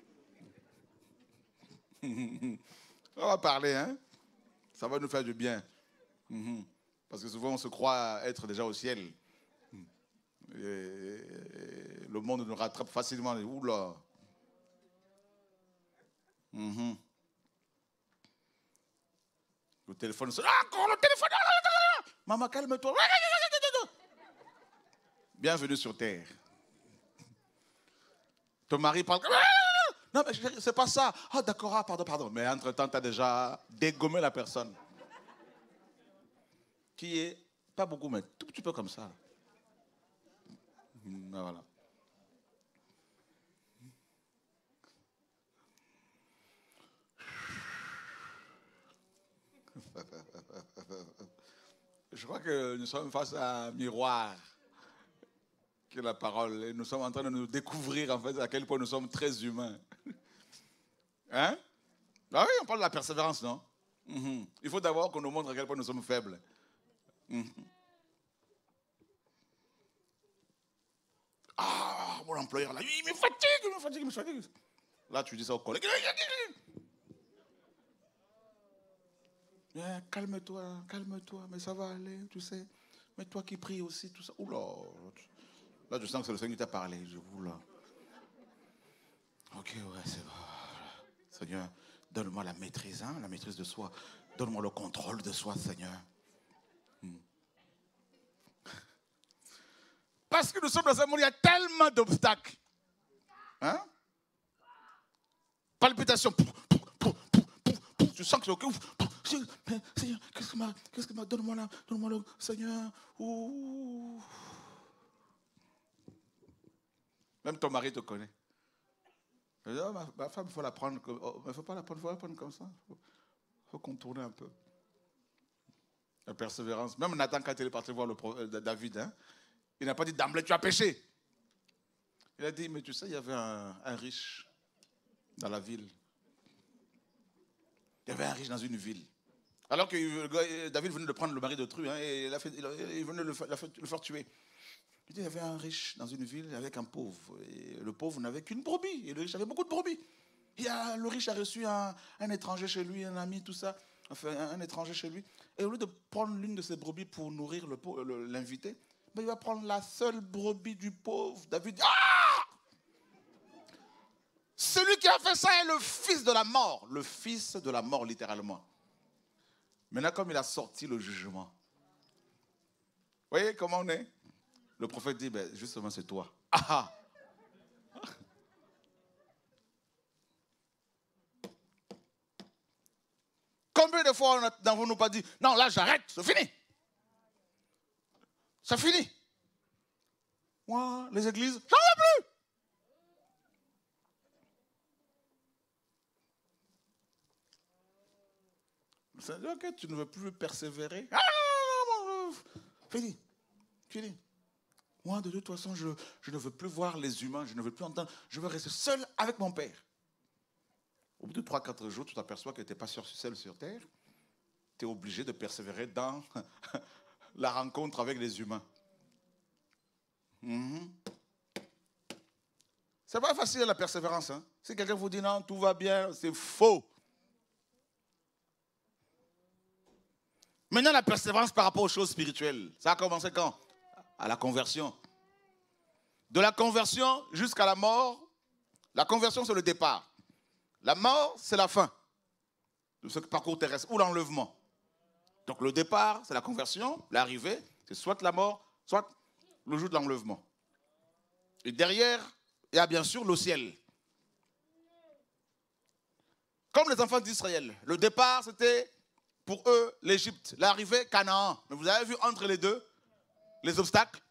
On va parler, hein? Ça va nous faire du bien. Parce que souvent, on se croit être déjà au ciel. Et le monde nous rattrape facilement. Oula! Le téléphone sonne. Ah, encore le téléphone! Maman, calme-toi. Bienvenue sur terre. Ton mari parle. Non, mais c'est pas ça. Ah, d'accord, ah, pardon. Mais entre-temps, tu as déjà dégommé la personne. Qui est, pas beaucoup, mais tout petit peu comme ça. Voilà. Je crois que nous sommes face à un miroir qui est la parole. Et nous sommes en train de nous découvrir, en fait, à quel point nous sommes très humains. Hein? Ah oui, on parle de la persévérance, non? Il faut d'abord qu'on nous montre à quel point nous sommes faibles. Ah, mon employeur, là, il me fatigue. Là, tu dis ça au collègue. Calme-toi, mais ça va aller, tu sais. Mais toi qui pries aussi, tout ça. Oula. Là, je sens que c'est le Seigneur qui t'a parlé. Oula. Ok, ouais, c'est bon. Seigneur, donne-moi la maîtrise, hein, la maîtrise de soi. Donne-moi le contrôle de soi, Seigneur. Parce que nous sommes dans un monde où il y a tellement d'obstacles. Hein? Palpitations. Tu sens que c'est OK. Seigneur, qu'est-ce que m'a donne-moi le Seigneur. Ouh. Même ton mari te connaît. Oh, ma femme, il faut la prendre comme... Oh, mais il ne faut pas la prendre, comme ça. Il faut contourner un peu. La persévérance. Même Nathan, quand il est parti voir David, hein, il n'a pas dit d'emblée, tu as péché. Il a dit, mais tu sais, il y avait un riche dans la ville. Il y avait un riche dans une ville. Alors que David venait de prendre le mari d'autrui, hein, et il venait le faire tuer. Il dit, il y avait un riche dans une ville avec un pauvre. Et le pauvre n'avait qu'une brebis. Et le riche avait beaucoup de brebis. Le riche a reçu un étranger chez lui, un ami, tout ça. Enfin, un étranger chez lui. Et au lieu de prendre l'une de ses brebis pour nourrir l'invité, il va prendre la seule brebis du pauvre. David dit, ah! Celui qui a fait ça est le fils de la mort. Le fils de la mort, littéralement. Maintenant, comme il a sorti le jugement. Vous voyez comment on est? Le prophète dit, ben, justement, c'est toi. Ah! Combien de fois n'avons-nous pas dit, non, là, j'arrête, c'est fini. C'est fini. Moi, les églises, j'en veux plus. Ça dit, ok, tu ne veux plus persévérer. Ah, non, fini. Fini. Moi, de toute façon, je ne veux plus voir les humains, je ne veux plus entendre, je veux rester seul avec mon Père. Au bout de 3-4 jours, tu t'aperçois que tu n'es pas seul sur terre. Tu es obligé de persévérer dans la rencontre avec les humains. C'est pas facile la persévérance. Hein? Si quelqu'un vous dit non, tout va bien, c'est faux. Maintenant, la persévérance par rapport aux choses spirituelles, ça a commencé quand? À la conversion. De la conversion jusqu'à la mort, la conversion c'est le départ. La mort, c'est la fin de ce parcours terrestre, ou l'enlèvement. Donc le départ, c'est la conversion. L'arrivée, c'est soit la mort, soit le jour de l'enlèvement. Et derrière, il y a bien sûr le ciel. Comme les enfants d'Israël. Le départ, c'était pour eux l'Égypte. L'arrivée, Canaan. Mais vous avez vu entre les deux, les obstacles?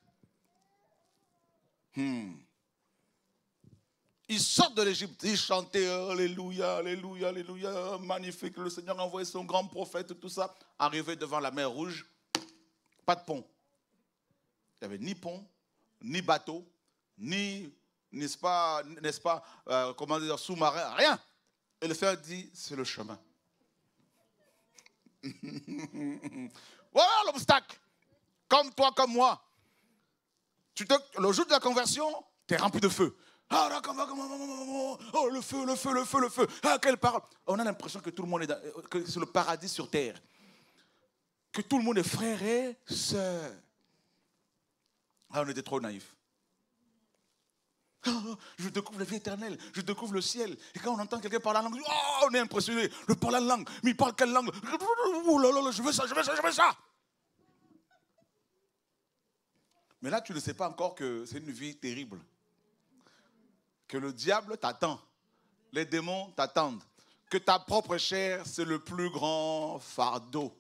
Ils sortent de l'Égypte, ils chantaient Alléluia, Alléluia, Alléluia, magnifique, le Seigneur a envoyé son grand prophète, tout ça. Arrivé devant la mer Rouge, pas de pont. Il n'y avait ni pont, ni bateau, ni, n'est-ce pas, comment dire, sous-marin, rien. Et le Seigneur dit, c'est le chemin. Voilà l'obstacle. Comme toi, comme moi. Le jour de la conversion, tu es rempli de feu. Ah, là, oh, le feu, le feu, le feu, le feu. Ah, quelle parole. On a l'impression que tout le monde est que c'est le paradis sur terre. Que tout le monde est frère et sœur. Ah, on était trop naïfs. Ah, je découvre la vie éternelle, je découvre le ciel. Et quand on entend quelqu'un parler en langue, oh, on est impressionné. Le parle en langue, mais il parle quelle langue? Oh là là, je veux ça, je veux ça, je veux ça. Mais là, tu ne sais pas encore que c'est une vie terrible. Que le diable t'attend. Les démons t'attendent. Que ta propre chair, c'est le plus grand fardeau.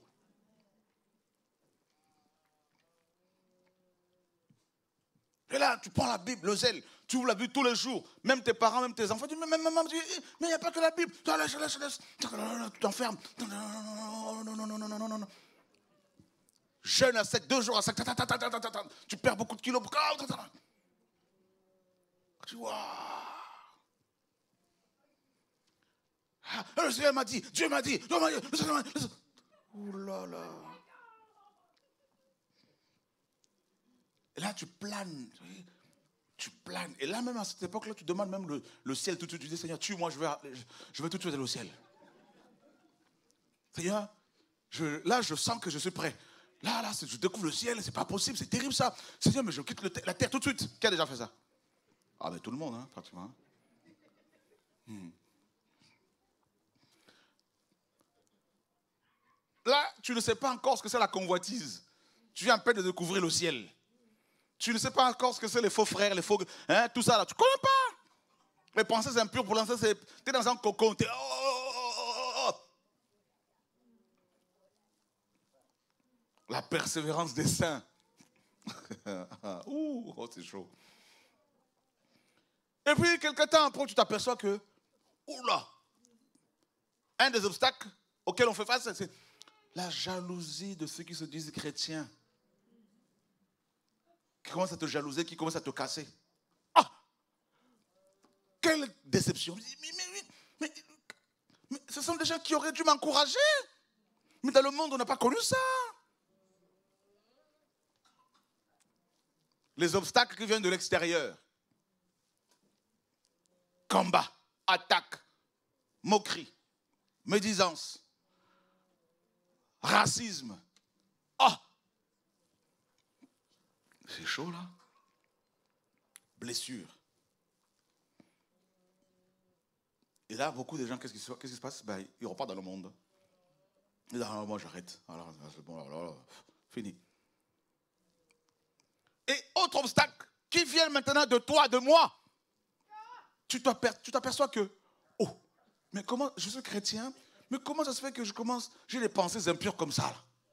Et là, tu prends la Bible, le zèle, tu ouvres la Bible tous les jours. Même tes parents, même tes enfants disent, mais maman, mais il n'y a pas que la Bible. Laisse. Tu t'enfermes. Non. Jeûne à sec, 2 jours à sec. Tu perds beaucoup de kilos. Tu vois. Le Seigneur m'a dit, Dieu m'a dit. Ouh là là. Et là, tu planes. Tu planes. Et là, même à cette époque-là, tu demandes même le ciel tout de suite. Tu dis, Seigneur, tue-moi, je vais tout de suite aller au ciel. Seigneur, là, je sens que je suis prêt. Là, je découvre le ciel, c'est pas possible, c'est terrible ça. Seigneur, mais je quitte la terre tout de suite. Qui a déjà fait ça? Ah, mais tout le monde, hein, pratiquement. Là, tu ne sais pas encore ce que c'est la convoitise. Tu viens à peine de découvrir le ciel. Tu ne sais pas encore ce que c'est les faux frères, les faux... Hein, tout ça, là, tu ne connais pas. Les pensées impures, pour l'instant, tu es dans un cocon. La persévérance des saints. Oh, c'est chaud. Et puis, quelque temps après, tu t'aperçois que, oula, un des obstacles auxquels on fait face, c'est La jalousie de ceux qui se disent chrétiens. Qui commencent à te jalouser, qui commencent à te casser. Ah! Quelle déception. Mais ce sont des gens qui auraient dû m'encourager. Mais dans le monde, on n'a pas connu ça. Les obstacles qui viennent de l'extérieur. Combat, attaque, moquerie, médisance, racisme. Ah! C'est chaud là. Blessure. Et là, beaucoup de gens, qu'est-ce qui se passe? Ben, ils repartent dans le monde. Ils disent, ah, moi j'arrête. Alors, c'est bon, alors, fini. Et autre obstacle qui vient maintenant de toi, de moi. Tu t'aperçois que, oh, mais comment, je suis chrétien, mais comment ça se fait que j'ai des pensées impures comme ça là?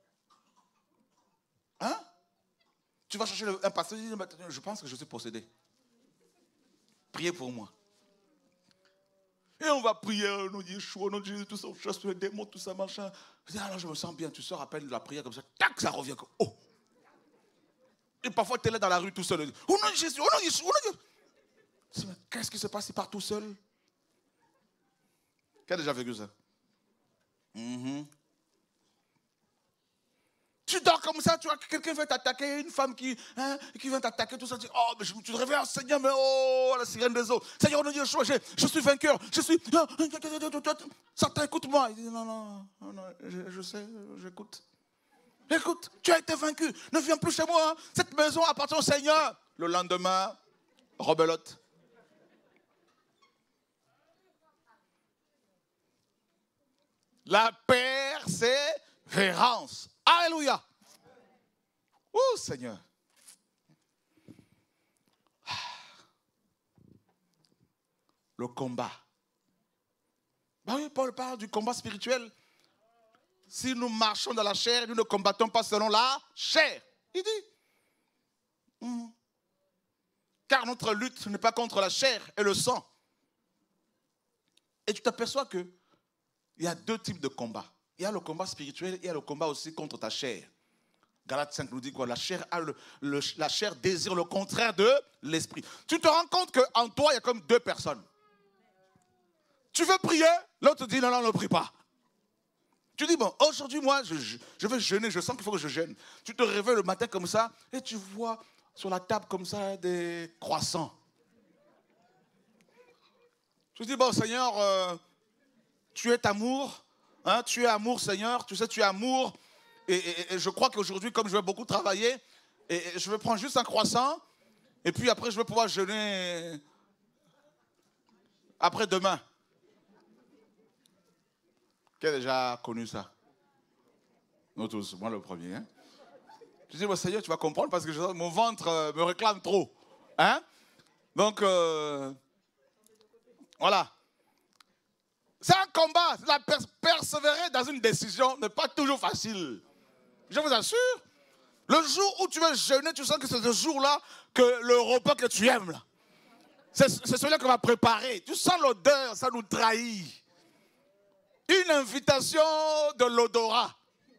Hein? Tu vas chercher un pasteur, je pense que je suis possédé. Priez pour moi. Et on va prier, au nom de Yeshua, au nom de Jésus, tout ça, on chasse les démons, tout ça, machin. Je dis, alors je me sens bien, tu sors à peine de la prière comme ça, tac, ça revient comme, oh. Et parfois, tu es là dans la rue tout seul. Au nom de Jésus, au nom de Jésus, au nom de Jésus. Qu'est-ce qui se passe? Il part tout seul. Qui a déjà vécu ça? Tu dors comme ça, tu vois que quelqu'un veut t'attaquer, une femme qui vient t'attaquer, tout ça, tu dis, oh, mais tu te réveilles, Seigneur, mais oh, la sirène des eaux. Seigneur, on dit, je suis vainqueur, je suis... Satan, écoute-moi. Il dit, non, je sais, j'écoute. Écoute, tu as été vaincu, ne viens plus chez moi, hein. Cette maison appartient au Seigneur. Le lendemain, rebelote. La persévérance. Alléluia. Oh Seigneur. Le combat. Ben oui, Paul parle du combat spirituel. Si nous marchons dans la chair, nous ne combattons pas selon la chair. Il dit. Car notre lutte n'est pas contre la chair et le sang. Et tu t'aperçois que il y a deux types de combats. Il y a le combat spirituel et il y a le combat aussi contre ta chair. Galates 5 nous dit quoi? La chair désire le contraire de l'esprit. Tu te rends compte qu'en toi, il y a comme deux personnes. Tu veux prier, l'autre dit non, ne prie pas. Tu dis, bon, aujourd'hui, moi, je vais jeûner, je sens qu'il faut que je jeûne. Tu te réveilles le matin comme ça et tu vois sur la table comme ça des croissants. Tu dis, bon, Seigneur, tu es amour. Hein, tu es amour, Seigneur, tu sais, tu es amour. Et je crois qu'aujourd'hui, comme je vais beaucoup travailler, et je vais prendre juste un croissant, et puis après, je vais pouvoir jeûner après-demain. Qui a déjà connu ça? Nous tous, moi le premier. Hein? Je dis, bon, Seigneur, tu vas comprendre parce que mon ventre me réclame trop. Hein? Donc, voilà. C'est un combat. Persévérer dans une décision n'est pas toujours facile. Je vous assure. Le jour où tu veux jeûner, tu sens que c'est ce jour-là que le repas que tu aimes, là, c'est celui-là qu'on va préparer. Tu sens l'odeur, ça nous trahit. Une invitation de l'odorat.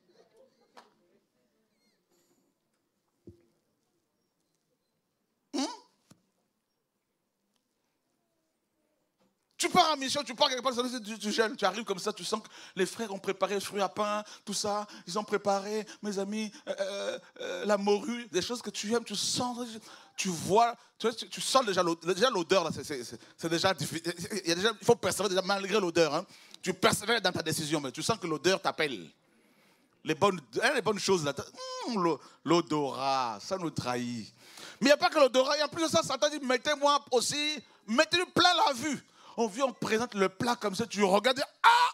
Tu pars en mission, tu pars quelque part, tu jeûnes, tu arrives comme ça, tu sens que les frères ont préparé fruits à pain, tout ça, ils ont préparé, mes amis, la morue, des choses que tu aimes, tu sens, tu vois, tu sens déjà l'odeur, là, c'est déjà difficile. Il faut persévérer déjà malgré l'odeur. Hein. Tu persévères dans ta décision, mais tu sens que l'odeur t'appelle. Les bonnes choses, là, l'odorat, ça nous trahit. Mais il n'y a pas que l'odorat, et en plus de ça, Satan dit, mettez-moi aussi, mettez-lui plein la vue. On vient, on présente le plat comme ça, tu regardes, ah!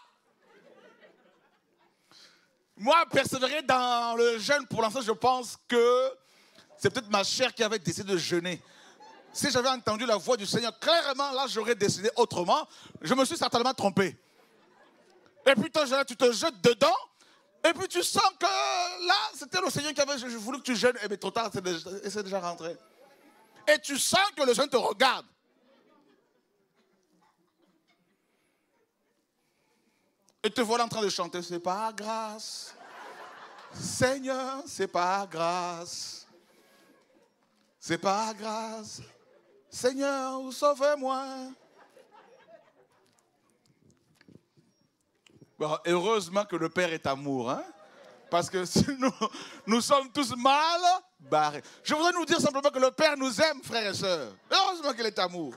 Moi, persévérer dans le jeûne, pour l'instant, je pense que c'est peut-être ma chair qui avait décidé de jeûner. Si j'avais entendu la voix du Seigneur, clairement, là, j'aurais décidé autrement. Je me suis certainement trompé. Et puis, tu te jettes dedans, et puis tu sens que là, c'était le Seigneur qui avait voulu que tu jeûnes, et bien trop tard, c'est déjà rentré. Et tu sens que le Seigneur te regarde. Et te voilà en train de chanter, c'est par grâce. Seigneur, c'est par grâce. C'est par grâce. Seigneur, sauve-moi. Bon, heureusement que le Père est amour, hein? Parce que sinon, nous sommes tous mal barrés. Je voudrais nous dire simplement que le Père nous aime, frères et sœurs. Heureusement qu'il est amour.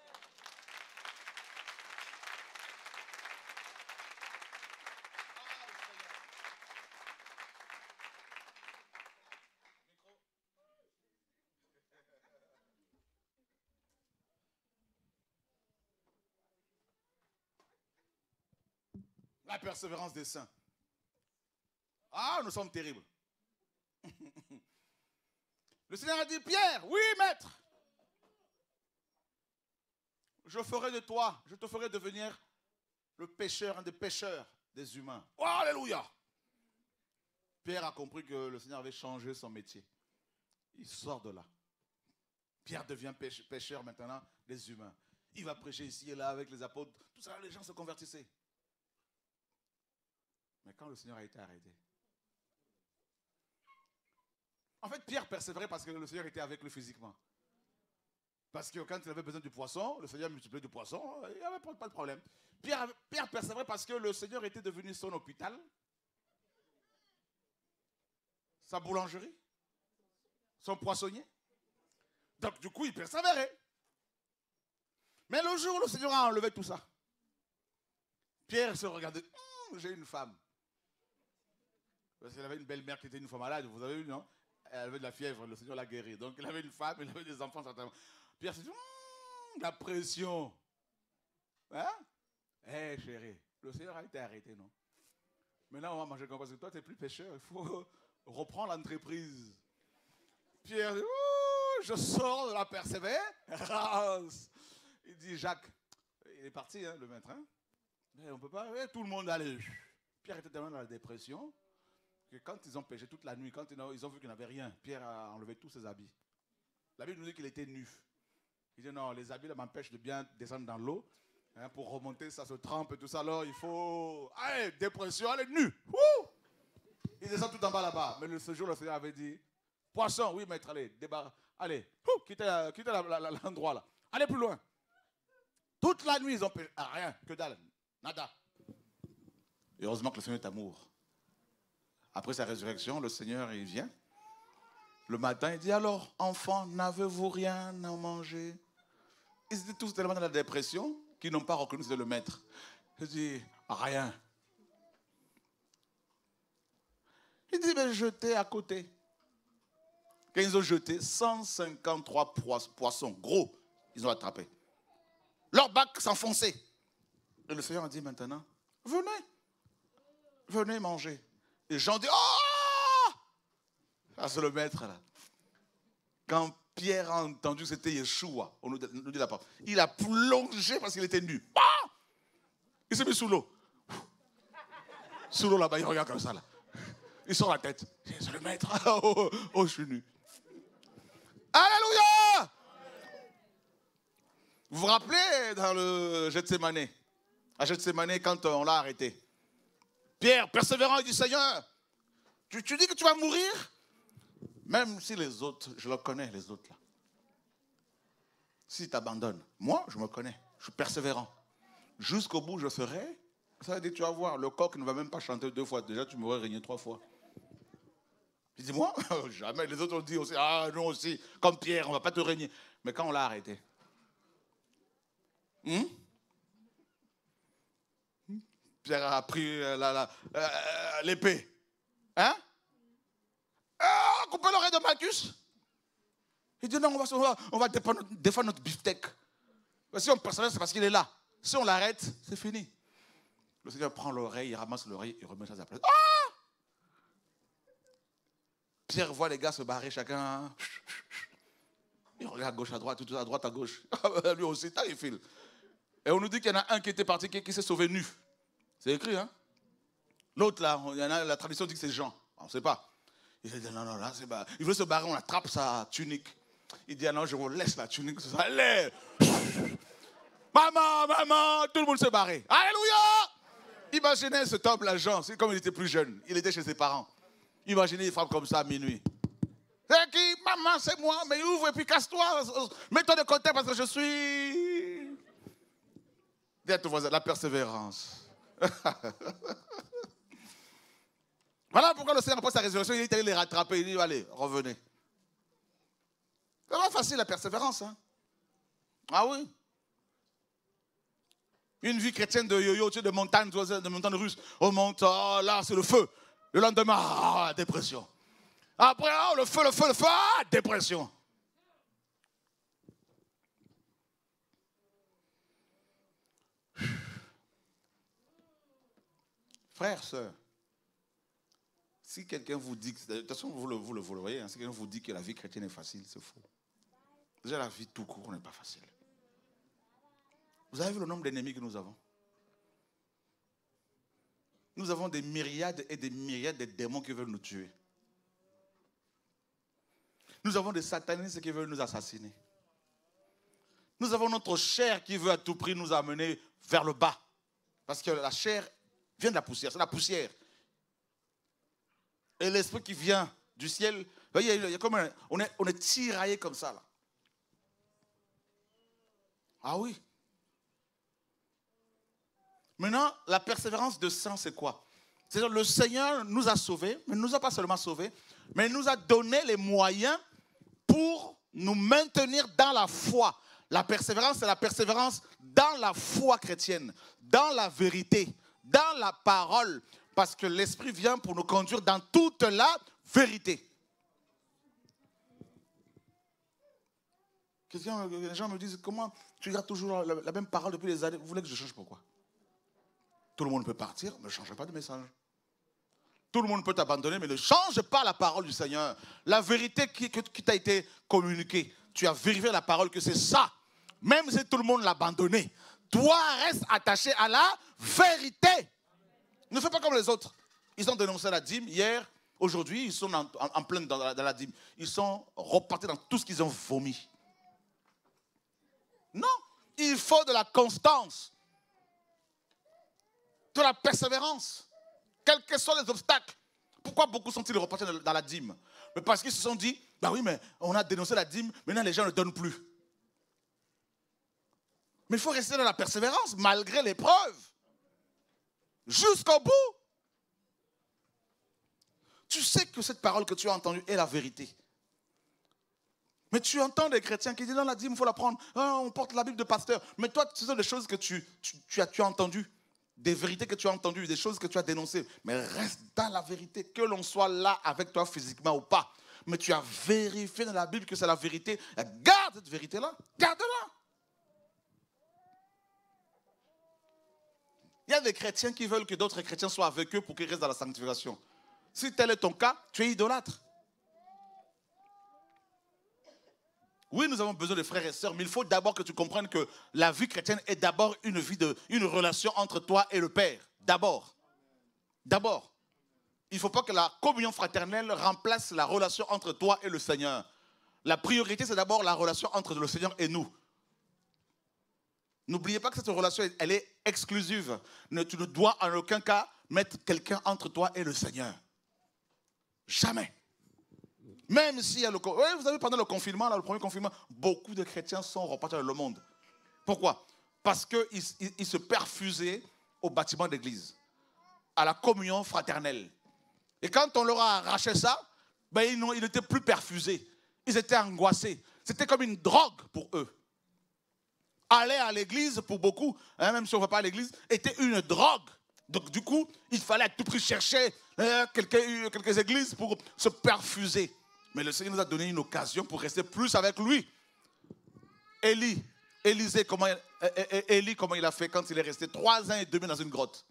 La persévérance des saints. Ah, nous sommes terribles. Le Seigneur a dit, Pierre, oui, maître. Je ferai de toi, je te ferai devenir le pécheur, un des pécheurs des humains. Oh, alléluia. Pierre a compris que le Seigneur avait changé son métier. Il sort de là. Pierre devient pécheur maintenant des humains. Il va prêcher ici et là avec les apôtres. Tout ça, les gens se convertissaient. Mais quand le Seigneur a été arrêté, en fait, Pierre persévérait parce que le Seigneur était avec lui physiquement. Parce que quand il avait besoin du poisson, le Seigneur multipliait du poisson, il n'y avait pas de problème. Pierre persévérait parce que le Seigneur était devenu son hôpital, sa boulangerie, son poissonnier. Donc du coup, il persévérait. Mais le jour où le Seigneur a enlevé tout ça, Pierre se regardait, j'ai une femme. Parce qu'il avait une belle-mère qui était une femme malade, vous avez vu, non? Elle avait de la fièvre, le Seigneur l'a guérie. Donc il avait une femme, il avait des enfants certainement. Pierre s'est dit, la pression. Hein? Chérie, le Seigneur a été arrêté, non? Maintenant, on va manger comme parce que toi, tu n'es plus pécheur. Il faut reprendre l'entreprise. Pierre dit, je sors de la persévérance. Il dit, Jacques, il est parti, hein, le maître. Hein? Mais on ne peut pas, tout le monde allait. Pierre était tellement dans la dépression que quand ils ont pêché toute la nuit, quand ils ont vu qu'il n'avait rien, Pierre a enlevé tous ses habits. La Bible nous dit qu'il était nu. Il dit non, les habits là m'empêchent de bien descendre dans l'eau. Hein, pour remonter, ça se trempe et tout ça. Alors il faut... Allez, dépression, allez, nu. Il descend tout en bas là-bas. Mais ce jour, le Seigneur avait dit, poisson, oui maître, allez, débarre. Allez, quittez l'endroit là. Allez plus loin. Toute la nuit, ils ont pêché. Ah, rien, que dalle, nada. Et heureusement que le Seigneur est amour. Après sa résurrection, le Seigneur, il vient. Le matin, il dit, alors, enfants, n'avez-vous rien à manger? Ils étaient tous tellement dans la dépression qu'ils n'ont pas reconnu que c'était le maître. Il dit, rien. Il dit, mais jetez à côté. Quand ils ont jeté, 153 poissons, gros, ils ont attrapé. Leur bac s'enfonçait. Et le Seigneur a dit maintenant, venez manger. Les gens disent, oh! Ah, c'est le maître là. Quand Pierre a entendu que c'était Yeshua, on nous dit la parole, il a plongé parce qu'il était nu. Ah! Il s'est mis sous l'eau. Sous l'eau là-bas, il regarde comme ça là. Il sort la tête. C'est le maître. Oh, je suis nu. Alléluia! Vous vous rappelez dans le Gethsémané, à Gethsémané quand on l'a arrêté, Pierre, persévérant, il dit, Seigneur, tu dis que tu vas mourir? Même si les autres, je le connais, les autres là. S'ils t'abandonnent, moi, je me connais, je suis persévérant. Jusqu'au bout, je serai. Ça veut dire, tu vas voir, le coq ne va même pas chanter 2 fois. Déjà, tu m'aurais régné 3 fois. Je dis, moi, jamais. Les autres ont dit aussi, ah, nous aussi, comme Pierre, on ne va pas te régner. Mais quand on l'a arrêté, Pierre a pris l'épée. Hein? Couper l'oreille de Malchus. Il dit non, on va défendre notre beefsteak. Si on persévère, c'est parce qu'il est là. Si on l'arrête, c'est fini. Le Seigneur prend l'oreille, il ramasse l'oreille, il remet ça à sa place. Ah! Pierre voit les gars se barrer chacun. Il regarde à gauche, à droite, tout à droite, à gauche. Lui aussi, il file. Et on nous dit qu'il y en a un qui était parti, qui s'est sauvé nu. C'est écrit, hein? L'autre, là, il y en a, la tradition dit que c'est Jean. On ne sait pas. Il dit, non, là, c'est pas. Il veut se barrer, on attrape sa tunique. Il dit, ah non, je vous laisse la tunique. Allez! Maman, tout le monde s'est barré. Alléluia! Imaginez cet homme, là, Jean, c'est comme il était plus jeune. Il était chez ses parents. Imaginez une femme comme ça à minuit. C'est qui? Maman, c'est moi, mais ouvre et puis casse-toi. Mets-toi de côté parce que je suis... Dis à ton voisin, la persévérance. Voilà pourquoi le Seigneur, après sa résurrection, il est allé les rattraper. Il dit, allez, revenez. C'est pas facile la persévérance. Hein? Ah oui. Une vie chrétienne de yo-yo, tu sais, de montagne russe. On monte, oh, là, c'est le feu. Le lendemain, ah, dépression. Après, oh, le feu, ah, dépression. Frères, sœurs, si quelqu'un vous dit, de toute façon, vous le voyez, hein, si quelqu'un vous dit que la vie chrétienne est facile, c'est faux. Déjà, la vie tout court n'est pas facile. Vous avez vu le nombre d'ennemis que nous avons? Nous avons des myriades et des myriades de démons qui veulent nous tuer. Nous avons des satanistes qui veulent nous assassiner. Nous avons notre chair qui veut à tout prix nous amener vers le bas. Parce que la chair vient de la poussière, c'est la poussière. Et l'esprit qui vient du ciel, vous voyez, il y a comme on est tiraillé comme ça là. Ah oui. Maintenant, la persévérance de sang, c'est quoi? C'est-à-dire le Seigneur nous a sauvés, mais ne nous a pas seulement sauvés, mais il nous a donné les moyens pour nous maintenir dans la foi. La persévérance, c'est la persévérance dans la foi chrétienne, dans la vérité, dans la parole, parce que l'Esprit vient pour nous conduire dans toute la vérité. Les gens me disent, comment tu gardes toujours la même parole depuis des années? Vous voulez que je change pourquoi? Tout le monde peut partir, mais ne change pas de message. Tout le monde peut t'abandonner, mais ne change pas la parole du Seigneur. La vérité qui t'a été communiquée, tu as vérifié la parole que c'est ça. Même si tout le monde l'a abandonné, toi reste attaché à la vérité. Ne fais pas comme les autres. Ils ont dénoncé la dîme hier, aujourd'hui, ils sont en pleine dans la dîme. Ils sont repartis dans tout ce qu'ils ont vomi. Non, il faut de la constance, de la persévérance, quels que soient les obstacles. Pourquoi beaucoup sont-ils repartis dans la dîme? Mais parce qu'ils se sont dit, bah oui, mais on a dénoncé la dîme, maintenant les gens ne donnent plus. Mais il faut rester dans la persévérance, malgré l'épreuve, jusqu'au bout. Tu sais que cette parole que tu as entendue est la vérité. Mais tu entends des chrétiens qui disent, non, la dîme, il faut la prendre. Oh, on porte la Bible de pasteur. Mais toi, ce sont des choses que tu as entendues. Des vérités que tu as entendues, des choses que tu as dénoncées. Mais reste dans la vérité, que l'on soit là avec toi physiquement ou pas. Mais tu as vérifié dans la Bible que c'est la vérité. Garde cette vérité-là. Garde-la. Il y a des chrétiens qui veulent que d'autres chrétiens soient avec eux pour qu'ils restent dans la sanctification. Si tel est ton cas, tu es idolâtre. Oui, nous avons besoin de frères et sœurs, mais il faut d'abord que tu comprennes que la vie chrétienne est d'abord une relation entre toi et le Père. D'abord. D'abord. Il ne faut pas que la communion fraternelle remplace la relation entre toi et le Seigneur. La priorité, c'est d'abord la relation entre le Seigneur et nous. N'oubliez pas que cette relation, elle est exclusive. Tu ne dois en aucun cas mettre quelqu'un entre toi et le Seigneur. Jamais. Même si il y a le... Oui, vous avez vu, pendant le confinement, là, le premier confinement, beaucoup de chrétiens sont repartis dans le monde. Pourquoi? Parce qu'ils se perfusaient au bâtiment d'église, à la communion fraternelle. Et quand on leur a arraché ça, ben, ils n'étaient plus perfusés. Ils étaient angoissés. C'était comme une drogue pour eux. Aller à l'église, pour beaucoup, hein, même si on ne va pas à l'église, était une drogue. Donc du coup, il fallait à tout prix chercher quelques églises pour se perfuser. Mais le Seigneur nous a donné une occasion pour rester plus avec lui. Élie, comment il a fait quand il est resté 3 ans et demi dans une grotte?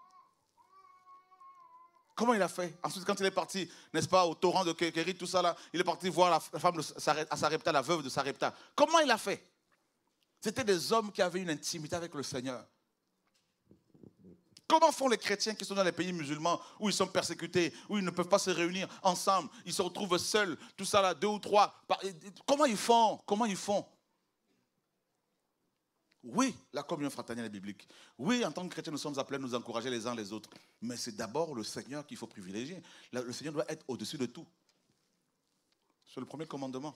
Comment il a fait? Ensuite, quand il est parti, n'est-ce pas, au torrent de Kérit, tout ça là, il est parti voir la femme de Sarepta, la veuve de Sarepta. Comment il a fait? C'était des hommes qui avaient une intimité avec le Seigneur. Comment font les chrétiens qui sont dans les pays musulmans où ils sont persécutés, où ils ne peuvent pas se réunir ensemble, ils se retrouvent seuls, tout ça là, 2 ou 3. Comment ils font? Comment ils font? Oui, la communion fraternelle est biblique. Oui, en tant que chrétiens, nous sommes appelés à nous encourager les uns les autres. Mais c'est d'abord le Seigneur qu'il faut privilégier. Le Seigneur doit être au-dessus de tout. C'est le premier commandement.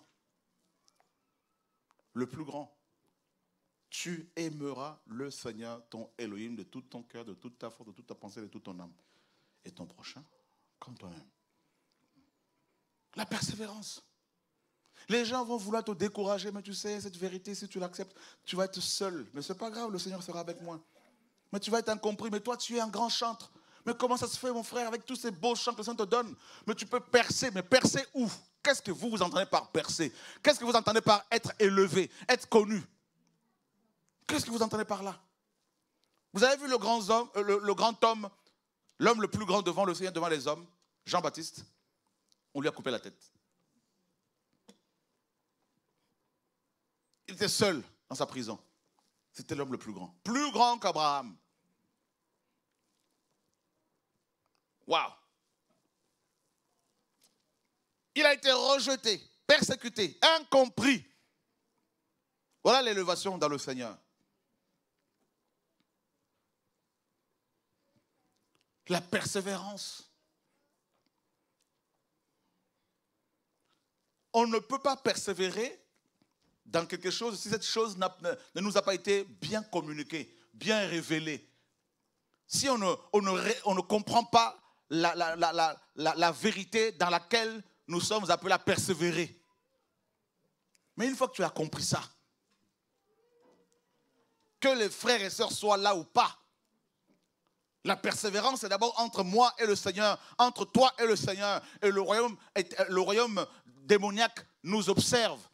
Le plus grand. Tu aimeras le Seigneur, ton Elohim, de tout ton cœur, de toute ta force, de toute ta pensée, de toute ton âme. Et ton prochain, comme toi-même. La persévérance. Les gens vont vouloir te décourager, mais tu sais, cette vérité, si tu l'acceptes, tu vas être seul. Mais ce n'est pas grave, le Seigneur sera avec moi. Mais tu vas être incompris, mais toi, tu es un grand chantre. Mais comment ça se fait, mon frère, avec tous ces beaux chants que le Seigneur te donne? Mais tu peux percer, mais percer où? Qu'est-ce que vous entendez par percer? Qu'est-ce que vous entendez par être élevé, être connu? Qu'est-ce que vous entendez par là? Vous avez vu le grand homme, l'homme le plus grand devant le Seigneur, devant les hommes, Jean-Baptiste? On lui a coupé la tête. Il était seul dans sa prison. C'était l'homme le plus grand qu'Abraham. Waouh! Il a été rejeté, persécuté, incompris. Voilà l'élévation dans le Seigneur. La persévérance. On ne peut pas persévérer dans quelque chose si cette chose ne nous a pas été bien communiquée, bien révélée. Si on ne comprend pas la vérité dans laquelle nous sommes appelés à persévérer. Mais une fois que tu as compris ça, que les frères et sœurs soient là ou pas, la persévérance est d'abord entre moi et le Seigneur, entre toi et le Seigneur. Et le royaume démoniaque nous observe.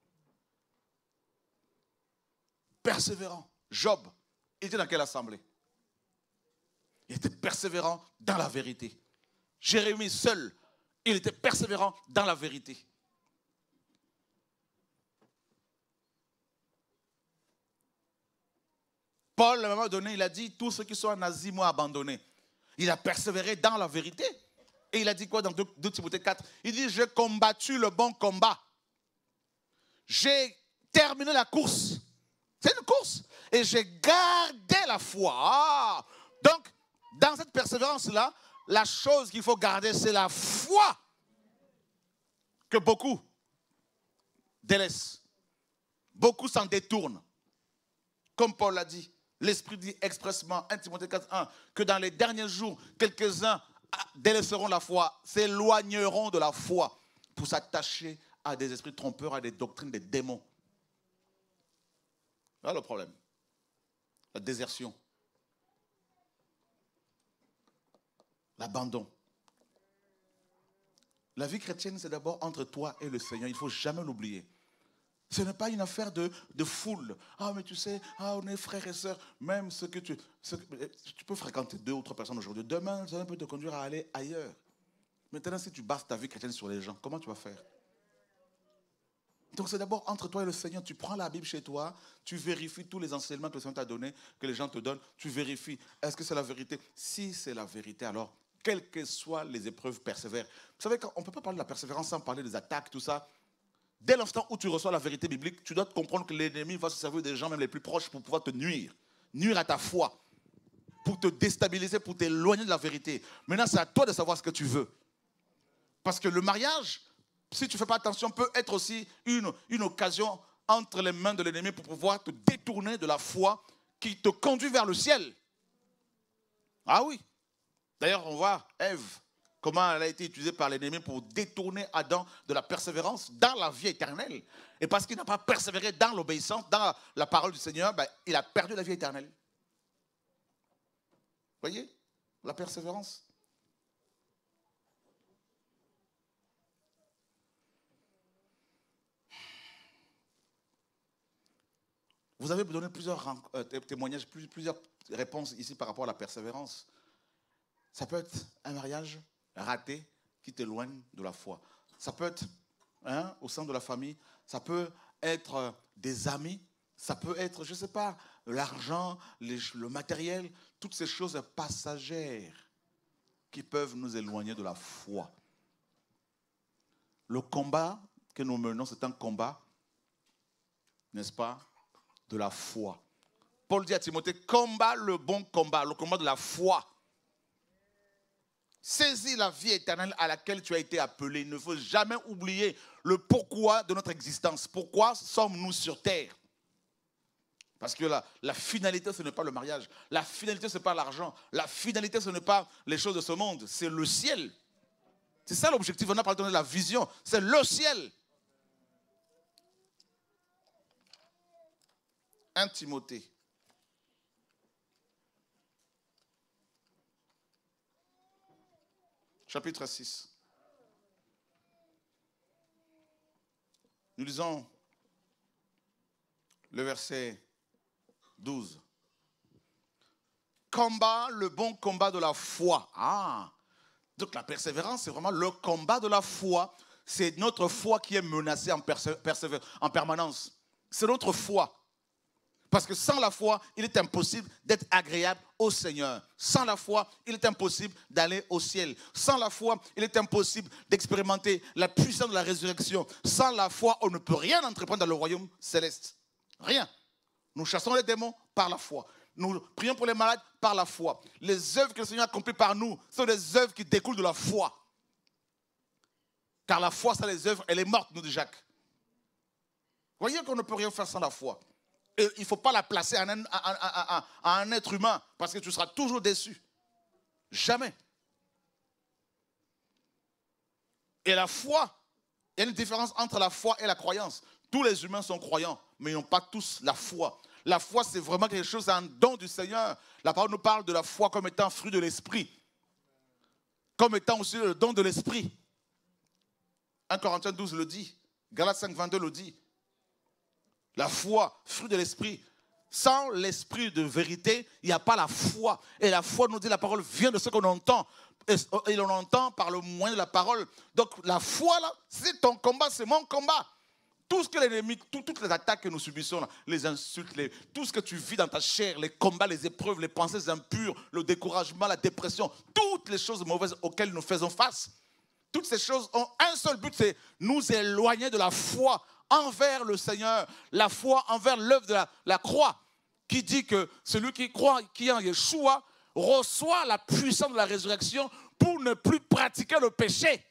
Persévérant. Job, il était dans quelle assemblée? Il était persévérant dans la vérité. Jérémie seul, il était persévérant dans la vérité. Paul, à un moment donné, il a dit, tous ceux qui sont en Asie m'ont abandonné. Il a persévéré dans la vérité. Et il a dit quoi dans 2 Timothée 4? Il dit, j'ai combattu le bon combat. J'ai terminé la course. C'est une course. Et j'ai gardé la foi. Ah. Donc, dans cette persévérance-là, la chose qu'il faut garder, c'est la foi que beaucoup délaissent. Beaucoup s'en détournent. Comme Paul l'a dit, l'Esprit dit expressement, 1 Timothée 4:1, que dans les derniers jours, quelques-uns délaisseront la foi, s'éloigneront de la foi pour s'attacher à des esprits trompeurs, à des doctrines des démons. Voilà le problème. La désertion. L'abandon. La vie chrétienne, c'est d'abord entre toi et le Seigneur. Il ne faut jamais l'oublier. Ce n'est pas une affaire de foule. Ah, mais tu sais, on est frères et sœurs. Même tu peux fréquenter 2 ou 3 personnes aujourd'hui. Demain, ça peut te conduire à aller ailleurs. Maintenant, si tu bases ta vie chrétienne sur les gens, comment tu vas faire? Donc c'est d'abord entre toi et le Seigneur. Tu prends la Bible chez toi, tu vérifies tous les enseignements que le Seigneur t'a donnés, que les gens te donnent. Tu vérifies, est-ce que c'est la vérité? Si c'est la vérité, alors, quelles que soient les épreuves, persévère. Vous savez, on ne peut pas parler de la persévérance sans parler des attaques, tout ça. Dès l'instant où tu reçois la vérité biblique, tu dois comprendre que l'ennemi va se servir des gens même les plus proches pour pouvoir te nuire à ta foi, pour te déstabiliser, pour t'éloigner de la vérité. Maintenant, c'est à toi de savoir ce que tu veux. Parce que le mariage, si tu ne fais pas attention, peut être aussi une occasion entre les mains de l'ennemi pour pouvoir te détourner de la foi qui te conduit vers le ciel. Ah oui. D'ailleurs, on voit Ève, comment elle a été utilisée par l'ennemi pour détourner Adam de la persévérance dans la vie éternelle. Et parce qu'il n'a pas persévéré dans l'obéissance, dans la parole du Seigneur, il a perdu la vie éternelle. Vous voyez? La persévérance. Vous avez donné plusieurs témoignages, plusieurs réponses ici par rapport à la persévérance. Ça peut être un mariage raté qui t'éloigne de la foi. Ça peut être au sein de la famille. Ça peut être des amis. Ça peut être, je ne sais pas, l'argent, le matériel. Toutes ces choses passagères qui peuvent nous éloigner de la foi. Le combat que nous menons, c'est un combat, n'est-ce pas, de la foi. Paul dit à Timothée, combat le bon combat, le combat de la foi. Saisis la vie éternelle à laquelle tu as été appelé. Il ne faut jamais oublier le pourquoi de notre existence. Pourquoi sommes-nous sur terre? Parce que la finalité, ce n'est pas le mariage. La finalité, ce n'est pas l'argent. La finalité, ce n'est pas les choses de ce monde. C'est le ciel. C'est ça l'objectif. On a parlé de la vision. C'est le ciel. 1 Timothée. Chapitre 6. Nous lisons le verset 12. Combat le bon combat de la foi. Ah, donc la persévérance, c'est vraiment le combat de la foi. C'est notre foi qui est menacée en permanence. C'est notre foi. Parce que sans la foi, il est impossible d'être agréable au Seigneur. Sans la foi, il est impossible d'aller au ciel. Sans la foi, il est impossible d'expérimenter la puissance de la résurrection. Sans la foi, on ne peut rien entreprendre dans le royaume céleste. Rien. Nous chassons les démons par la foi. Nous prions pour les malades par la foi. Les œuvres que le Seigneur accomplit par nous sont des œuvres qui découlent de la foi. Car la foi, c'est les œuvres, elle est morte, nous dit Jacques. Vous voyez qu'on ne peut rien faire sans la foi. Et il ne faut pas la placer à un être humain parce que tu seras toujours déçu. Jamais. Et la foi, il y a une différence entre la foi et la croyance. Tous les humains sont croyants, mais ils n'ont pas tous la foi. La foi, c'est vraiment quelque chose, c'est un don du Seigneur. La parole nous parle de la foi comme étant fruit de l'esprit. Comme étant aussi le don de l'esprit. 1 Corinthiens 12 le dit. Galates 5, 22 le dit. La foi, fruit de l'esprit. Sans l'esprit de vérité, il n'y a pas la foi. Et la foi, nous dit, la parole vient de ce qu'on entend. Et l'on entend par le moyen de la parole. Donc la foi, là, c'est ton combat, c'est mon combat. Tout ce que l'ennemi, toutes les attaques que nous subissons, là, les insultes, tout ce que tu vis dans ta chair, les combats, les épreuves, les pensées impures, le découragement, la dépression, toutes les choses mauvaises auxquelles nous faisons face, toutes ces choses ont un seul but, c'est nous éloigner de la foi envers le Seigneur, la foi envers l'œuvre de la croix, qui dit que celui qui croit, qui est en Yeshua, reçoit la puissance de la résurrection pour ne plus pratiquer le péché.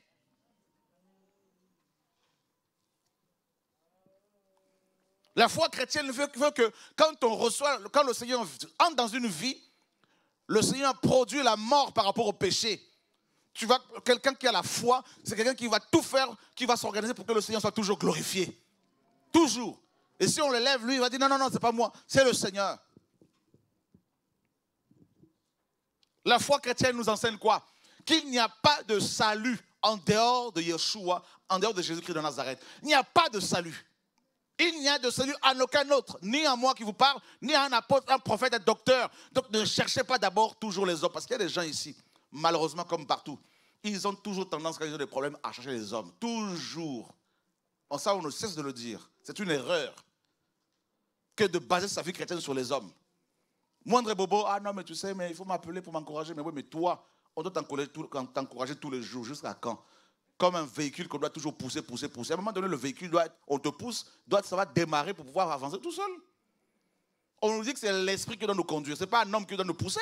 La foi chrétienne veut que quand le Seigneur entre dans une vie, le Seigneur produit la mort par rapport au péché. Quelqu'un qui a la foi, c'est quelqu'un qui va tout faire, qui va s'organiser pour que le Seigneur soit toujours glorifié. Toujours. Et si on l'élève, lui, il va dire non, c'est pas moi, c'est le Seigneur. La foi chrétienne nous enseigne quoi? Qu'il n'y a pas de salut en dehors de Yeshua, en dehors de Jésus-Christ de Nazareth. Il n'y a pas de salut. Il n'y a de salut en aucun autre, ni à moi qui vous parle, ni à un apôtre, un prophète, un docteur. Donc ne cherchez pas d'abord toujours les hommes, parce qu'il y a des gens ici, malheureusement comme partout, ils ont toujours tendance, quand ils ont des problèmes, à chercher les hommes. Toujours. Ça, on ne cesse de le dire. C'est une erreur que de baser sa vie chrétienne sur les hommes. Moindre bobo, ah non, mais tu sais, mais il faut m'appeler pour m'encourager. Mais oui, mais toi, on doit t'encourager tous les jours. Jusqu'à quand? Comme un véhicule qu'on doit toujours pousser. À un moment donné, le véhicule, on te pousse, ça va démarrer pour pouvoir avancer tout seul. On nous dit que c'est l'esprit qui doit nous conduire. Ce n'est pas un homme qui doit nous pousser.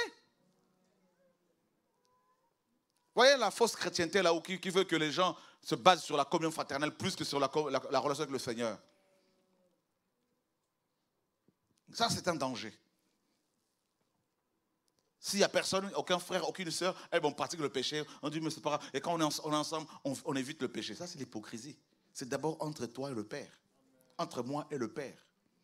Vous voyez la fausse chrétienté là, qui veut que les gens se basent sur la communion fraternelle plus que sur la relation avec le Seigneur. Ça, c'est un danger. S'il n'y a personne, aucun frère, aucune sœur, on pratique le péché, on dit mais c'est pas grave. Et quand on est ensemble, on évite le péché. Ça, c'est l'hypocrisie. C'est d'abord entre toi et le Père. Entre moi et le Père.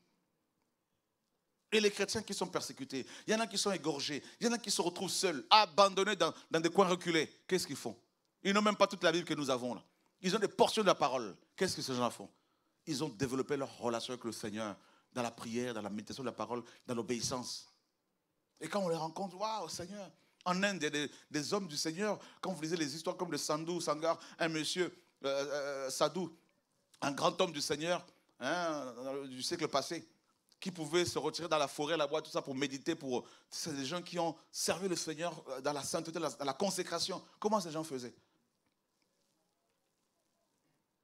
Et les chrétiens qui sont persécutés, il y en a qui sont égorgés, il y en a qui se retrouvent seuls, abandonnés dans des coins reculés. Qu'est-ce qu'ils font? Ils n'ont même pas toute la Bible que nous avons là. Ils ont des portions de la parole. Qu'est-ce que ces gens font? Ils ont développé leur relation avec le Seigneur dans la prière, dans la méditation de la parole, dans l'obéissance. Et quand on les rencontre, waouh, Seigneur. En Inde, il y a des hommes du Seigneur. Quand vous lisez les histoires comme de Sandhu Sangar, un monsieur, Sadhu, un grand homme du Seigneur, du siècle passé, qui pouvait se retirer dans la forêt, là-bas, tout ça pour méditer. C'est des gens qui ont servi le Seigneur dans la sainteté, dans la consécration. Comment ces gens faisaient?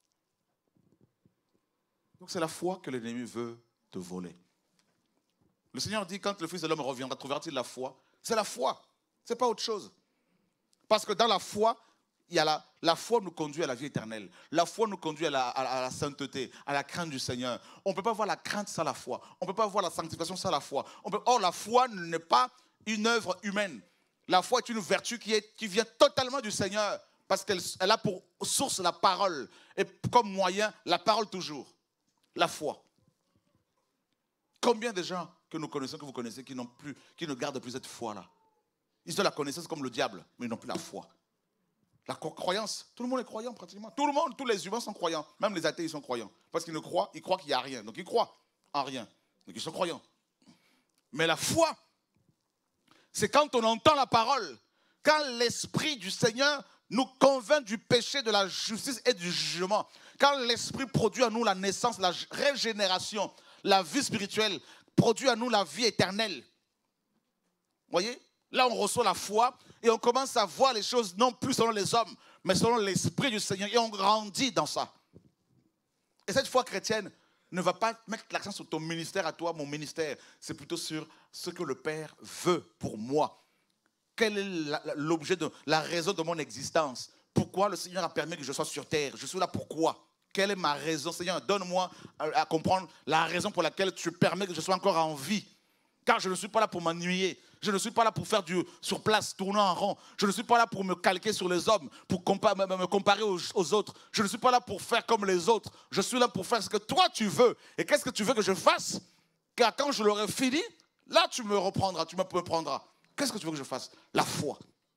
Donc c'est la foi que l'ennemi veut te voler. Le Seigneur dit, quand le Fils de l'homme reviendra, trouvera-t-il la foi? C'est la foi, ce n'est pas autre chose. Parce que dans la foi, il y a la foi nous conduit à la vie éternelle. La foi nous conduit à la sainteté, à la crainte du Seigneur. On ne peut pas voir la crainte sans la foi. On ne peut pas voir la sanctification sans la foi. Or, la foi n'est pas une œuvre humaine. La foi est une vertu qui vient totalement du Seigneur. Parce qu'elle a pour source la parole. Et comme moyen, la parole toujours. La foi. Combien de gens que nous connaissons, que vous connaissez, qui ne gardent plus cette foi-là? Ils ont la connaissance comme le diable, mais ils n'ont plus la foi. La croyance, tout le monde est croyant pratiquement. Tout le monde, tous les humains sont croyants. Même les athées, ils sont croyants. Parce qu'ils croient qu'il n'y a rien. Donc ils croient en rien. Donc ils sont croyants. Mais la foi, c'est quand on entend la parole, quand l'Esprit du Seigneur nous convainc du péché, de la justice et du jugement. Quand l'Esprit produit en nous la naissance, la régénération, la vie spirituelle, produit en nous la vie éternelle. Vous voyez? Là, on reçoit la foi et on commence à voir les choses non plus selon les hommes, mais selon l'Esprit du Seigneur. Et on grandit dans ça. Et cette foi chrétienne ne va pas mettre l'accent sur ton ministère à toi, mon ministère. C'est plutôt sur ce que le Père veut pour moi. Quel est l'objet, la raison de mon existence? Pourquoi le Seigneur a permis que je sois sur terre? Je suis là pourquoi? Quelle est ma raison? Seigneur, donne-moi à comprendre la raison pour laquelle tu permets que je sois encore en vie. Car je ne suis pas là pour m'ennuyer. Je ne suis pas là pour faire sur place, tourner en rond. Je ne suis pas là pour me calquer sur les hommes, pour me comparer aux autres. Je ne suis pas là pour faire comme les autres. Je suis là pour faire ce que toi tu veux. Et qu'est-ce que tu veux que je fasse? Car quand je l'aurai fini, là tu me reprendras, tu me prendras. Qu'est-ce que tu veux que je fasse? La foi.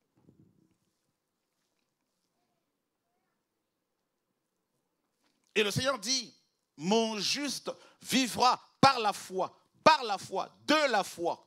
Et le Seigneur dit, mon juste vivra par la foi, de la foi.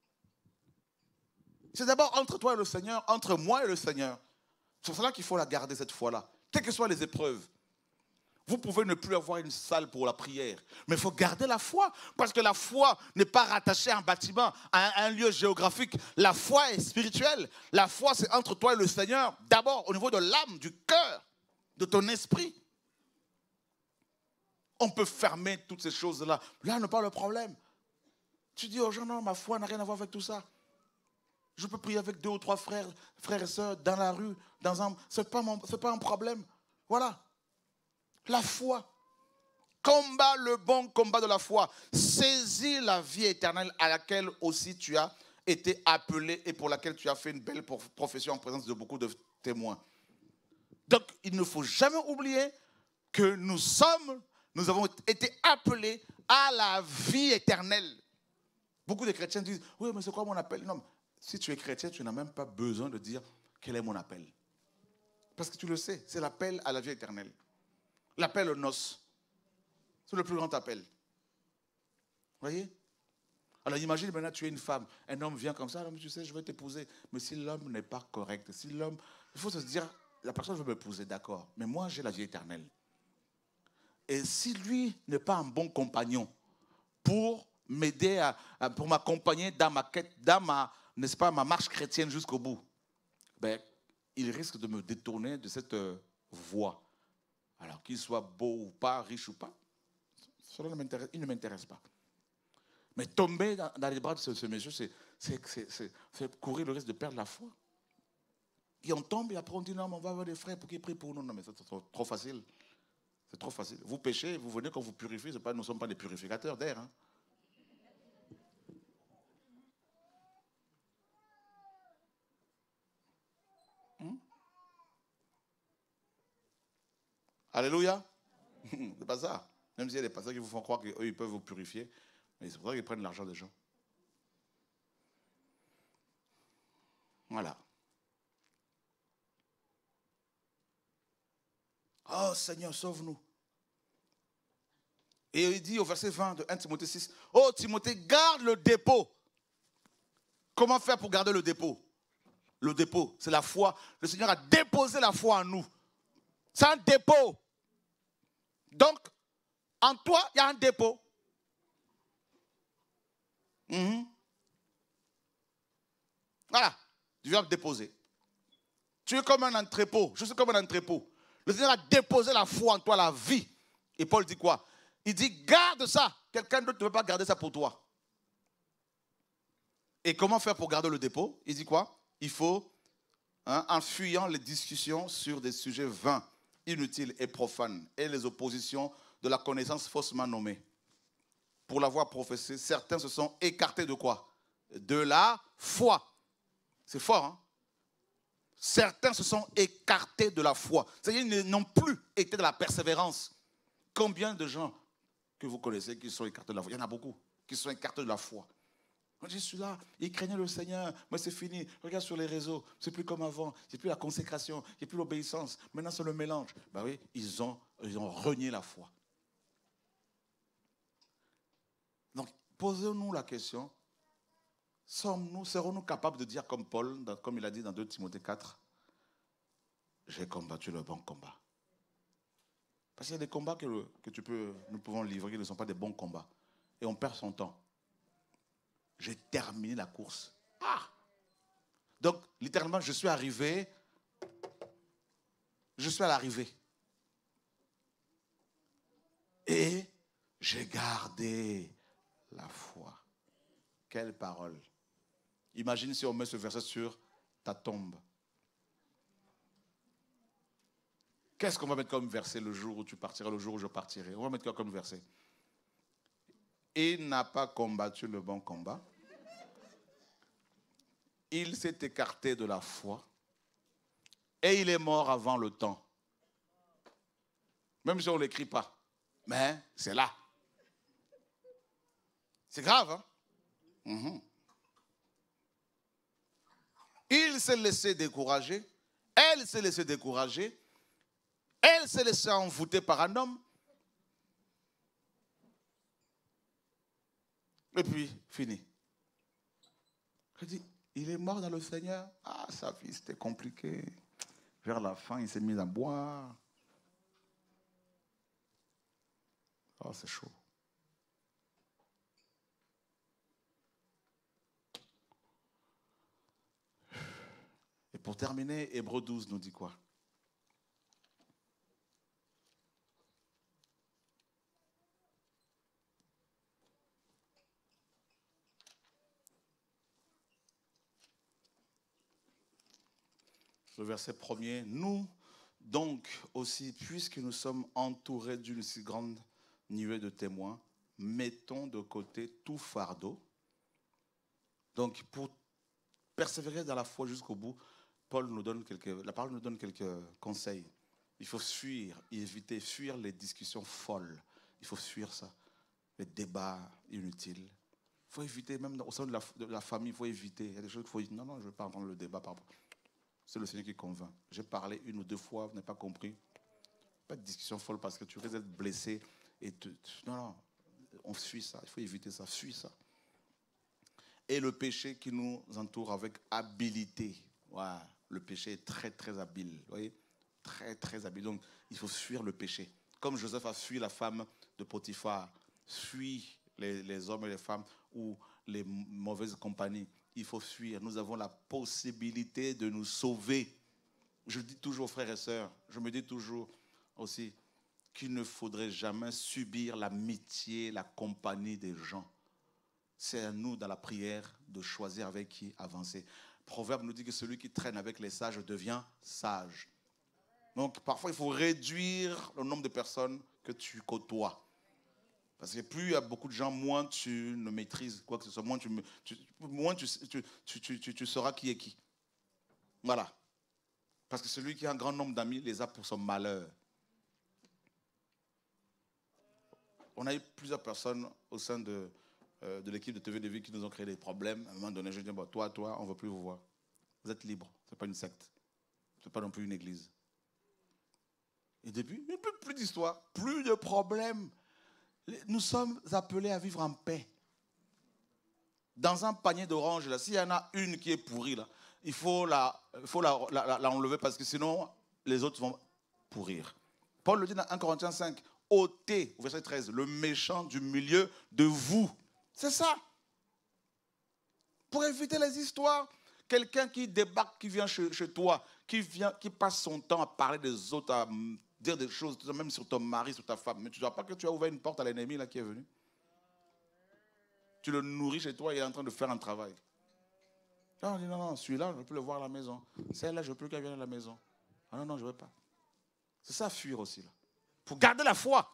C'est d'abord entre toi et le Seigneur, entre moi et le Seigneur. C'est pour cela qu'il faut la garder, cette foi-là. Quelles que soient les épreuves. Vous pouvez ne plus avoir une salle pour la prière, mais il faut garder la foi, parce que la foi n'est pas rattachée à un bâtiment, à un lieu géographique. La foi est spirituelle. La foi, c'est entre toi et le Seigneur, d'abord au niveau de l'âme, du cœur, de ton esprit. On peut fermer toutes ces choses-là. Là n'est pas le problème. Tu dis aux gens, non, ma foi n'a rien à voir avec tout ça. Je peux prier avec 2 ou 3 frères et sœurs dans la rue, ce n'est pas un problème. Voilà. La foi. Combat le bon combat de la foi. Saisis la vie éternelle à laquelle aussi tu as été appelé et pour laquelle tu as fait une belle profession en présence de beaucoup de témoins. Donc, il ne faut jamais oublier que nous avons été appelés à la vie éternelle. Beaucoup de chrétiens disent, oui, mais c'est quoi mon appel? Non, si tu es chrétien, tu n'as même pas besoin de dire quel est mon appel. Parce que tu le sais, c'est l'appel à la vie éternelle. L'appel aux noces. C'est le plus grand appel. Vous voyez? Alors imagine maintenant tu es une femme, un homme vient comme ça, tu sais, je veux t'épouser. Mais si l'homme n'est pas correct, si l'homme, il faut se dire, la personne veut m'épouser, d'accord, mais moi j'ai la vie éternelle. Et si lui n'est pas un bon compagnon pour m'aider, pour m'accompagner dans ma quête, n'est-ce pas, ma marche chrétienne jusqu'au bout, ben, il risque de me détourner de cette voie. Alors qu'il soit beau ou pas, riche ou pas, cela il ne m'intéresse pas. Mais tomber dans les bras de ce monsieur, c'est courir le risque de perdre la foi. Et on tombe et après on dit non, mais on va avoir des frères pour qu'ils prient pour nous. Non, mais c'est trop facile. C'est trop facile. Vous péchez, vous venez quand vous purifiez. Nous ne sommes pas des purificateurs d'air. Hein. Alléluia. C'est pas ça. Même s'il y a des pasteurs qui vous font croire qu'eux, ils peuvent vous purifier. Mais c'est pour ça qu'ils prennent l'argent des gens. Voilà. Oh Seigneur, sauve-nous. Et il dit au verset 20 de 1 Timothée 6, oh Timothée, garde le dépôt. Comment faire pour garder le dépôt? Le dépôt, c'est la foi. Le Seigneur a déposé la foi en nous. C'est un dépôt. Donc, en toi, il y a un dépôt. Voilà, du verbe déposer. Tu es comme un entrepôt. Je suis comme un entrepôt. Le Seigneur a déposé la foi en toi, la vie. Et Paul dit quoi? Il dit, garde ça. Quelqu'un d'autre ne peut pas garder ça pour toi. Et comment faire pour garder le dépôt? Il dit quoi? Il faut, en fuyant les discussions sur des sujets vains, inutiles et profanes, et les oppositions de la connaissance faussement nommée. Pour l'avoir professé, certains se sont écartés de quoi? De la foi. C'est fort, hein? Certains se sont écartés de la foi. C'est-à-dire qu'ils n'ont plus été de la persévérance. Combien de gens que vous connaissez qui sont écartés de la foi? Il y en a beaucoup qui sont écartés de la foi. Je suis là, il craignait le Seigneur, mais c'est fini. Regarde sur les réseaux, c'est plus comme avant. C'est plus la consécration, il n'y a plus l'obéissance. Maintenant, c'est le mélange. Ben oui, ils ont renié la foi. Donc, posons-nous la question, serons-nous capables de dire comme Paul, comme il a dit dans 2 Timothée 4, j'ai combattu le bon combat. Parce qu'il y a des combats que nous pouvons livrer qui ne sont pas des bons combats. Et on perd son temps. J'ai terminé la course. Ah! Donc, littéralement, je suis arrivé. Je suis à l'arrivée. Et j'ai gardé la foi. Quelle parole. Imagine si on met ce verset sur ta tombe. Qu'est-ce qu'on va mettre comme verset le jour où tu partiras, le jour où je partirai? On va mettre quoi comme verset? Il n'a pas combattu le bon combat. Il s'est écarté de la foi. Et il est mort avant le temps. Même si on ne l'écrit pas. Mais c'est là. C'est grave, hein? Il s'est laissé décourager. Elle s'est laissée décourager. Elle s'est laissée envoûter par un homme. Et puis, fini. Je dis, il est mort dans le Seigneur. Ah, sa vie, c'était compliqué. Vers la fin, il s'est mis à boire. Oh, c'est chaud. Et pour terminer, Hébreux 12 nous dit quoi? Le verset 1er, nous donc aussi, puisque nous sommes entourés d'une si grande nuée de témoins, mettons de côté tout fardeau. Donc pour persévérer dans la foi jusqu'au bout, la parole nous donne quelques conseils. Il faut fuir les discussions folles. Il faut fuir ça, les débats inutiles. Il faut éviter, même au sein de la famille, il faut éviter. Il y a des choses qu'il faut dire, non, je ne veux pas entendre le débat par rapport. C'est le Seigneur qui convainc. J'ai parlé 1 ou 2 fois, vous n'avez pas compris. Pas de discussion folle parce que tu risques d'être blessé. Non, on fuit ça. Il faut éviter ça. Fuis ça. Et le péché qui nous entoure avec habileté. Ouais, le péché est très, très habile. Vous voyez? Très, très habile. Donc, il faut fuir le péché. Comme Joseph a fui la femme de Potiphar, fuit les hommes et les femmes ou les mauvaises compagnies. Il faut fuir. Nous avons la possibilité de nous sauver. Je dis toujours, frères et sœurs, je me dis toujours aussi qu'il ne faudrait jamais subir l'amitié, la compagnie des gens. C'est à nous, dans la prière, de choisir avec qui avancer. Proverbe nous dit que celui qui traîne avec les sages devient sage. Donc, parfois, il faut réduire le nombre de personnes que tu côtoies. Parce que plus il y a beaucoup de gens, moins tu ne maîtrises quoi que ce soit, moins tu sauras qui est qui. Voilà. Parce que celui qui a un grand nombre d'amis les a pour son malheur. On a eu plusieurs personnes au sein de l'équipe de TV de Vie qui nous ont créé des problèmes. À un moment donné, je dis, bon, toi, on ne veut plus vous voir. Vous êtes libres. Ce n'est pas une secte. Ce n'est pas non plus une église. Et depuis, il n'y a plus d'histoire, plus de problèmes. Nous sommes appelés à vivre en paix. Dans un panier d'oranges, s'il y en a une qui est pourrie, là, il faut l'enlever parce que sinon, les autres vont pourrir. Paul le dit dans 1 Corinthiens 5, ôtez, au verset 13, le méchant du milieu de vous. C'est ça. Pour éviter les histoires, quelqu'un qui débarque, qui vient chez toi, qui passe son temps à parler des autres, à dire des choses, même sur ton mari, sur ta femme. Mais tu ne vois pas que tu as ouvert une porte à l'ennemi là qui est venu. Tu le nourris chez toi, il est en train de faire un travail. Non, on dit non, celui-là, je peux le voir à la maison. Celle-là, je peux qu'elle vienne à la maison. Ah non, je ne veux pas. C'est ça, fuir aussi. Là. Pour garder la foi.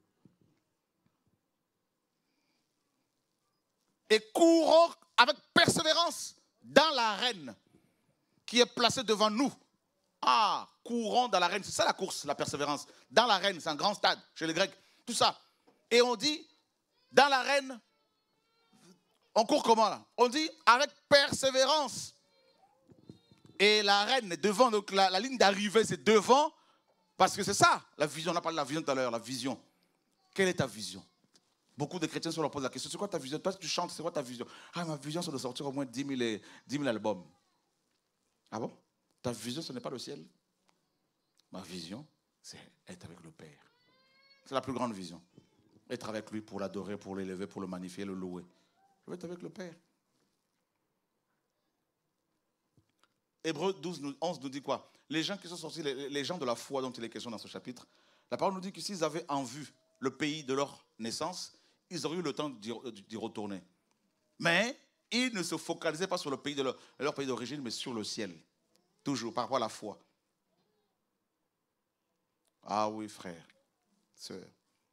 Et courons avec persévérance dans l'arène qui est placée devant nous. Ah, courons dans l'arène. C'est ça la course, la persévérance. Dans l'arène, c'est un grand stade chez les Grecs. Tout ça. Et on dit, dans l'arène, on court comment là? On dit avec persévérance. Et l'arène est devant, donc la ligne d'arrivée, c'est devant. Parce que c'est ça, la vision. On a parlé de la vision tout à l'heure, la vision. Quelle est ta vision? Beaucoup de chrétiens se leur posent la question, c'est quoi ta vision? Toi, tu chantes, c'est quoi ta vision? Ah, ma vision, c'est de sortir au moins 10 000 albums. Ah bon? Ta vision, ce n'est pas le ciel? Ma vision, c'est être avec le Père. C'est la plus grande vision. Être avec lui pour l'adorer, pour l'élever, pour le magnifier, le louer. Je veux être avec le Père. Hébreux 11 nous dit quoi? Les gens qui sont sortis, les gens de la foi dont il est question dans ce chapitre, la parole nous dit que s'ils avaient en vue le pays de leur naissance, ils auraient eu le temps d'y retourner. Mais ils ne se focalisaient pas sur le pays de leur pays d'origine, mais sur le ciel. Toujours, par rapport à la foi. Ah oui, frère, sœur.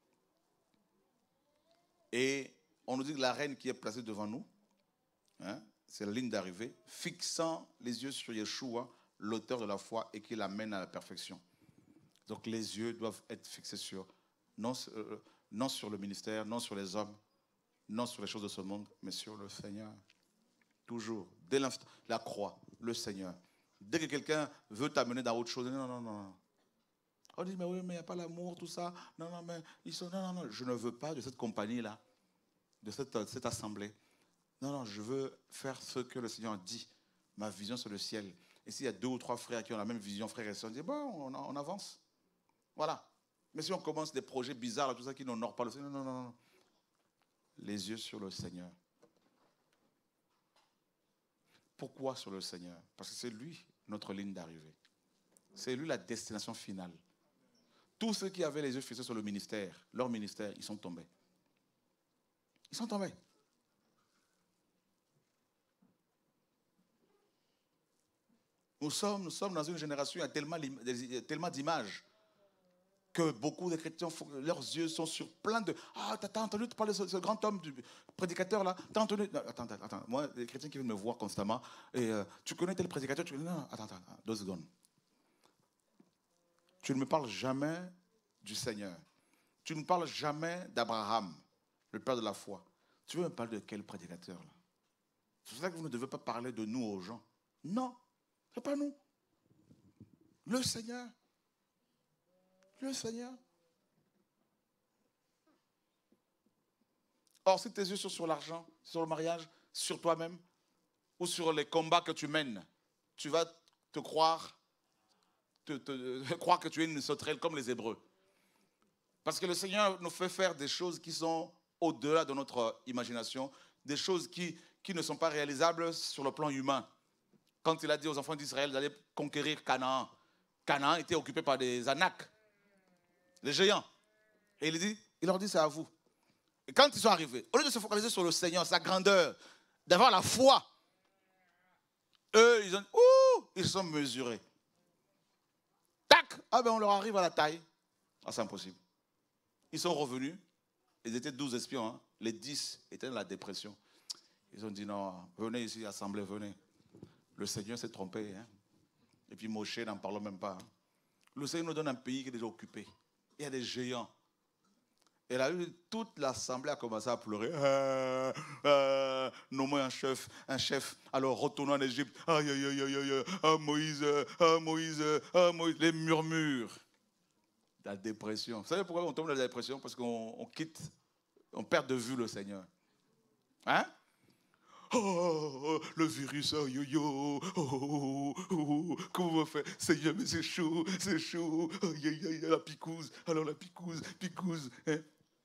Et on nous dit que la reine qui est placée devant nous, hein, c'est la ligne d'arrivée, fixant les yeux sur Yeshua, l'auteur de la foi, et qui l'amène à la perfection. Donc les yeux doivent être fixés sur, non sur le ministère, non sur les hommes, non sur les choses de ce monde, mais sur le Seigneur. Toujours, dès l'instant, la croix, le Seigneur. Dès que quelqu'un veut t'amener dans autre chose, non. On dit, mais oui, mais il n'y a pas l'amour, tout ça. Non, mais ils sont, non, je ne veux pas de cette compagnie-là, de cette assemblée. Non, je veux faire ce que le Seigneur a dit. Ma vision, c'est le ciel. Et s'il y a 2 ou 3 frères qui ont la même vision, frères et sœurs, on dit, bon, on avance. Voilà. Mais si on commence des projets bizarres, tout ça qui n'honorent pas le Seigneur, non. Les yeux sur le Seigneur. Pourquoi sur le Seigneur? Parce que c'est lui notre ligne d'arrivée. C'est lui la destination finale. Tous ceux qui avaient les yeux fixés sur le ministère, leur ministère, ils sont tombés. Ils sont tombés. Nous sommes dans une génération, il y a tellement d'images que beaucoup de chrétiens, leurs yeux sont sur plein de... Ah, t'as entendu parler de ce grand homme, du prédicateur là? T'as entendu... Non, attends. Moi, les chrétiens qui viennent me voir constamment, et tu connais tel prédicateur? Non, attends, 2 secondes. Tu ne me parles jamais du Seigneur. Tu ne me parles jamais d'Abraham, le père de la foi. Tu veux me parler de quel prédicateur là? C'est pour ça que vous ne devez pas parler de nous aux gens. Non, ce n'est pas nous. Le Seigneur. Le Seigneur. Or, si tes yeux sont sur l'argent, sur le mariage, sur toi-même, ou sur les combats que tu mènes, tu vas te croire que tu es une sauterelle comme les Hébreux. Parce que le Seigneur nous fait faire des choses qui sont au-delà de notre imagination, des choses qui ne sont pas réalisables sur le plan humain. Quand il a dit aux enfants d'Israël d'aller conquérir Canaan, Canaan était occupé par des Anaks, les géants. Et il leur dit, c'est à vous. Et quand ils sont arrivés, au lieu de se focaliser sur le Seigneur, sa grandeur, d'avoir la foi, eux, ils se sont mesurés. Tac! Ah ben on leur arrive à la taille. Ah, c'est impossible. Ils sont revenus. Ils étaient 12 espions. Hein. Les 10 étaient dans la dépression. Ils ont dit, non, venez ici, assemblée, venez. Le Seigneur s'est trompé. Hein. Et puis Moshe, n'en parlons même pas. Hein. Le Seigneur nous donne un pays qui est déjà occupé. Il y a des géants. Et là, toute l'assemblée a commencé à pleurer. Nommez un chef. Alors, retournons en Égypte. Aïe, aïe, aïe, aïe, aïe. Ah, Moïse, ah, Moïse, ah, Moïse. Les murmures. La dépression. Vous savez pourquoi on tombe dans la dépression? Parce qu'on quitte, on perd de vue le Seigneur. Hein? Oh, le virus, oh, yo, comment on va faire? Seigneur, mais c'est chaud, aïe, aïe, aïe, la picouse, alors la picouse, hein?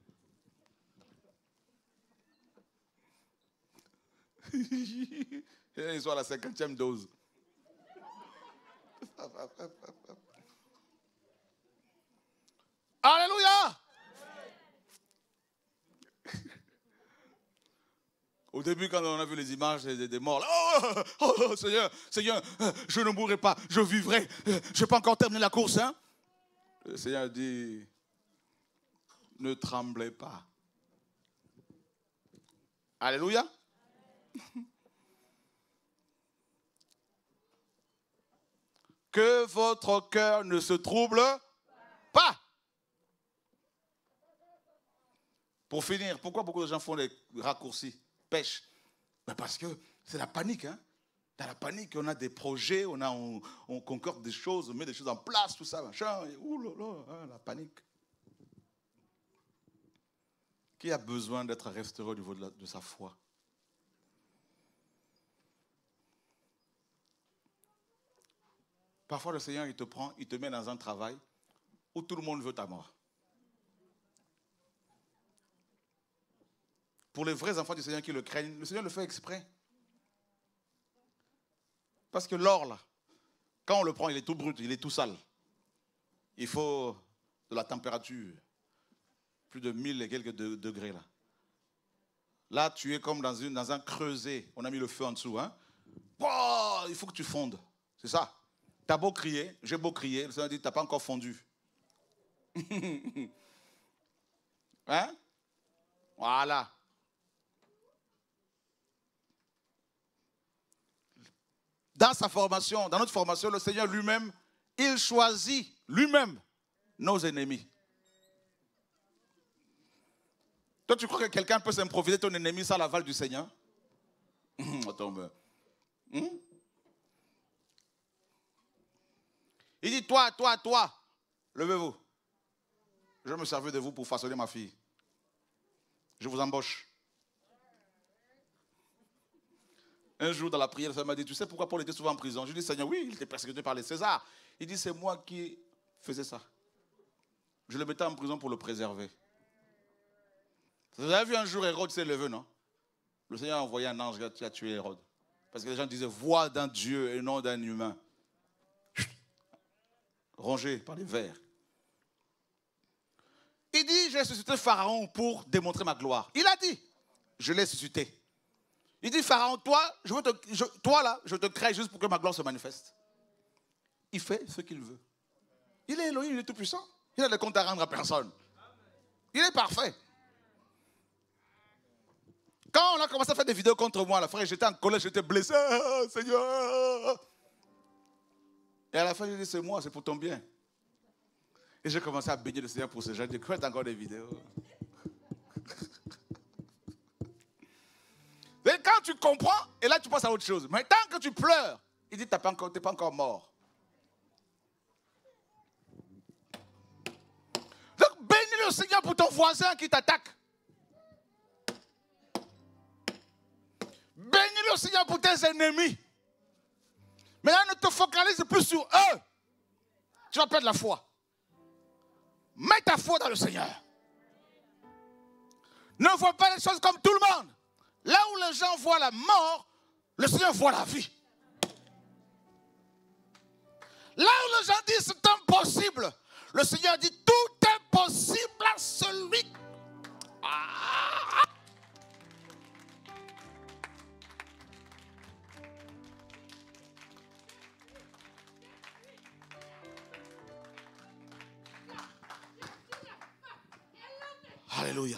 Ils sont à la 50e dose. Alléluia! Au début, quand on a vu les images des morts, là, oh, Seigneur, Seigneur, je ne mourrai pas, je vivrai. Je n'ai pas encore terminé la course. Hein? Le Seigneur dit, ne tremblez pas. Alléluia. Que votre cœur ne se trouble pas. Pour finir, pourquoi beaucoup de gens font des raccourcis, pêchent? Ben parce que c'est la panique. Hein? Dans la panique, on a des projets, on concorde des choses, on met des choses en place, tout ça, machin. Et ouh là là, hein, la panique. Qui a besoin d'être restauré au niveau de sa foi? Parfois, le Seigneur, il te prend, il te met dans un travail où tout le monde veut ta mort. Pour les vrais enfants du Seigneur qui le craignent, le Seigneur le fait exprès. Parce que l'or, là, quand on le prend, il est tout brut, il est tout sale. Il faut de la température, plus de 1000 et quelques degrés, là. Là, tu es comme dans un creuset. On a mis le feu en dessous. Hein? Oh, il faut que tu fondes. C'est ça. Tu as beau crier, j'ai beau crier, le Seigneur dit, tu n'as pas encore fondu. Hein? Voilà. Dans sa formation, dans notre formation, le Seigneur lui-même, il choisit lui-même nos ennemis. Toi, tu crois que quelqu'un peut s'improviser ton ennemi sans l'aval du Seigneur? Attends, mais... Il dit, toi, levez-vous. Je vais me servir de vous pour façonner ma fille. Je vous embauche. Un jour, dans la prière, le Seigneur m'a dit, tu sais pourquoi Paul était souvent en prison? Je lui ai dit, Seigneur, oui, il était persécuté par les Césars. Il dit, c'est moi qui faisais ça. Je le mettais en prison pour le préserver. Vous avez vu un jour Hérode s'est levé, non? Le Seigneur a envoyé un ange qui a tué Hérode. Parce que les gens disaient, voix d'un Dieu et non d'un humain. Rongé par les vers. Il dit, j'ai suscité Pharaon pour démontrer ma gloire. Il a dit, je l'ai suscité. Il dit, Pharaon, toi, je te crée juste pour que ma gloire se manifeste. Il fait ce qu'il veut. Il est Elohim, il est tout puissant. Il n'a de compte à rendre à personne. Il est parfait. Quand on a commencé à faire des vidéos contre moi, la frère, j'étais en colère, j'étais blessé, Seigneur. Et à la fin, j'ai dit, c'est moi, c'est pour ton bien. Et j'ai commencé à bénir le Seigneur pour ce genre. J'ai dit, faites encore des vidéos. Et quand tu comprends, et là tu passes à autre chose. Mais tant que tu pleures, il dit, tu n'es pas encore mort. Donc bénis le Seigneur pour ton voisin qui t'attaque. Bénis le Seigneur pour tes ennemis. Maintenant, ne te focalise plus sur eux. Tu vas perdre la foi. Mets ta foi dans le Seigneur. Ne vois pas les choses comme tout le monde. Là où les gens voient la mort, le Seigneur voit la vie. Là où les gens disent c'est impossible, le Seigneur dit tout est possible à celui. Alléluia.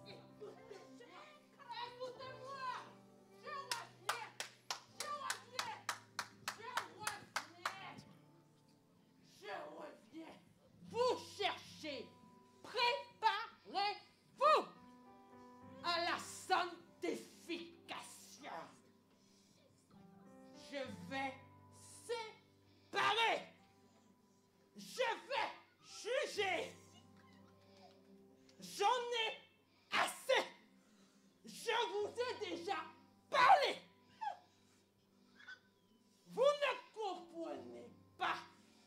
Vous cherchez, préparez-vous à la sanctification. Je vais séparer. Je vais juger. J'en ai assez. Je vous ai déjà parlé. Vous ne comprenez pas.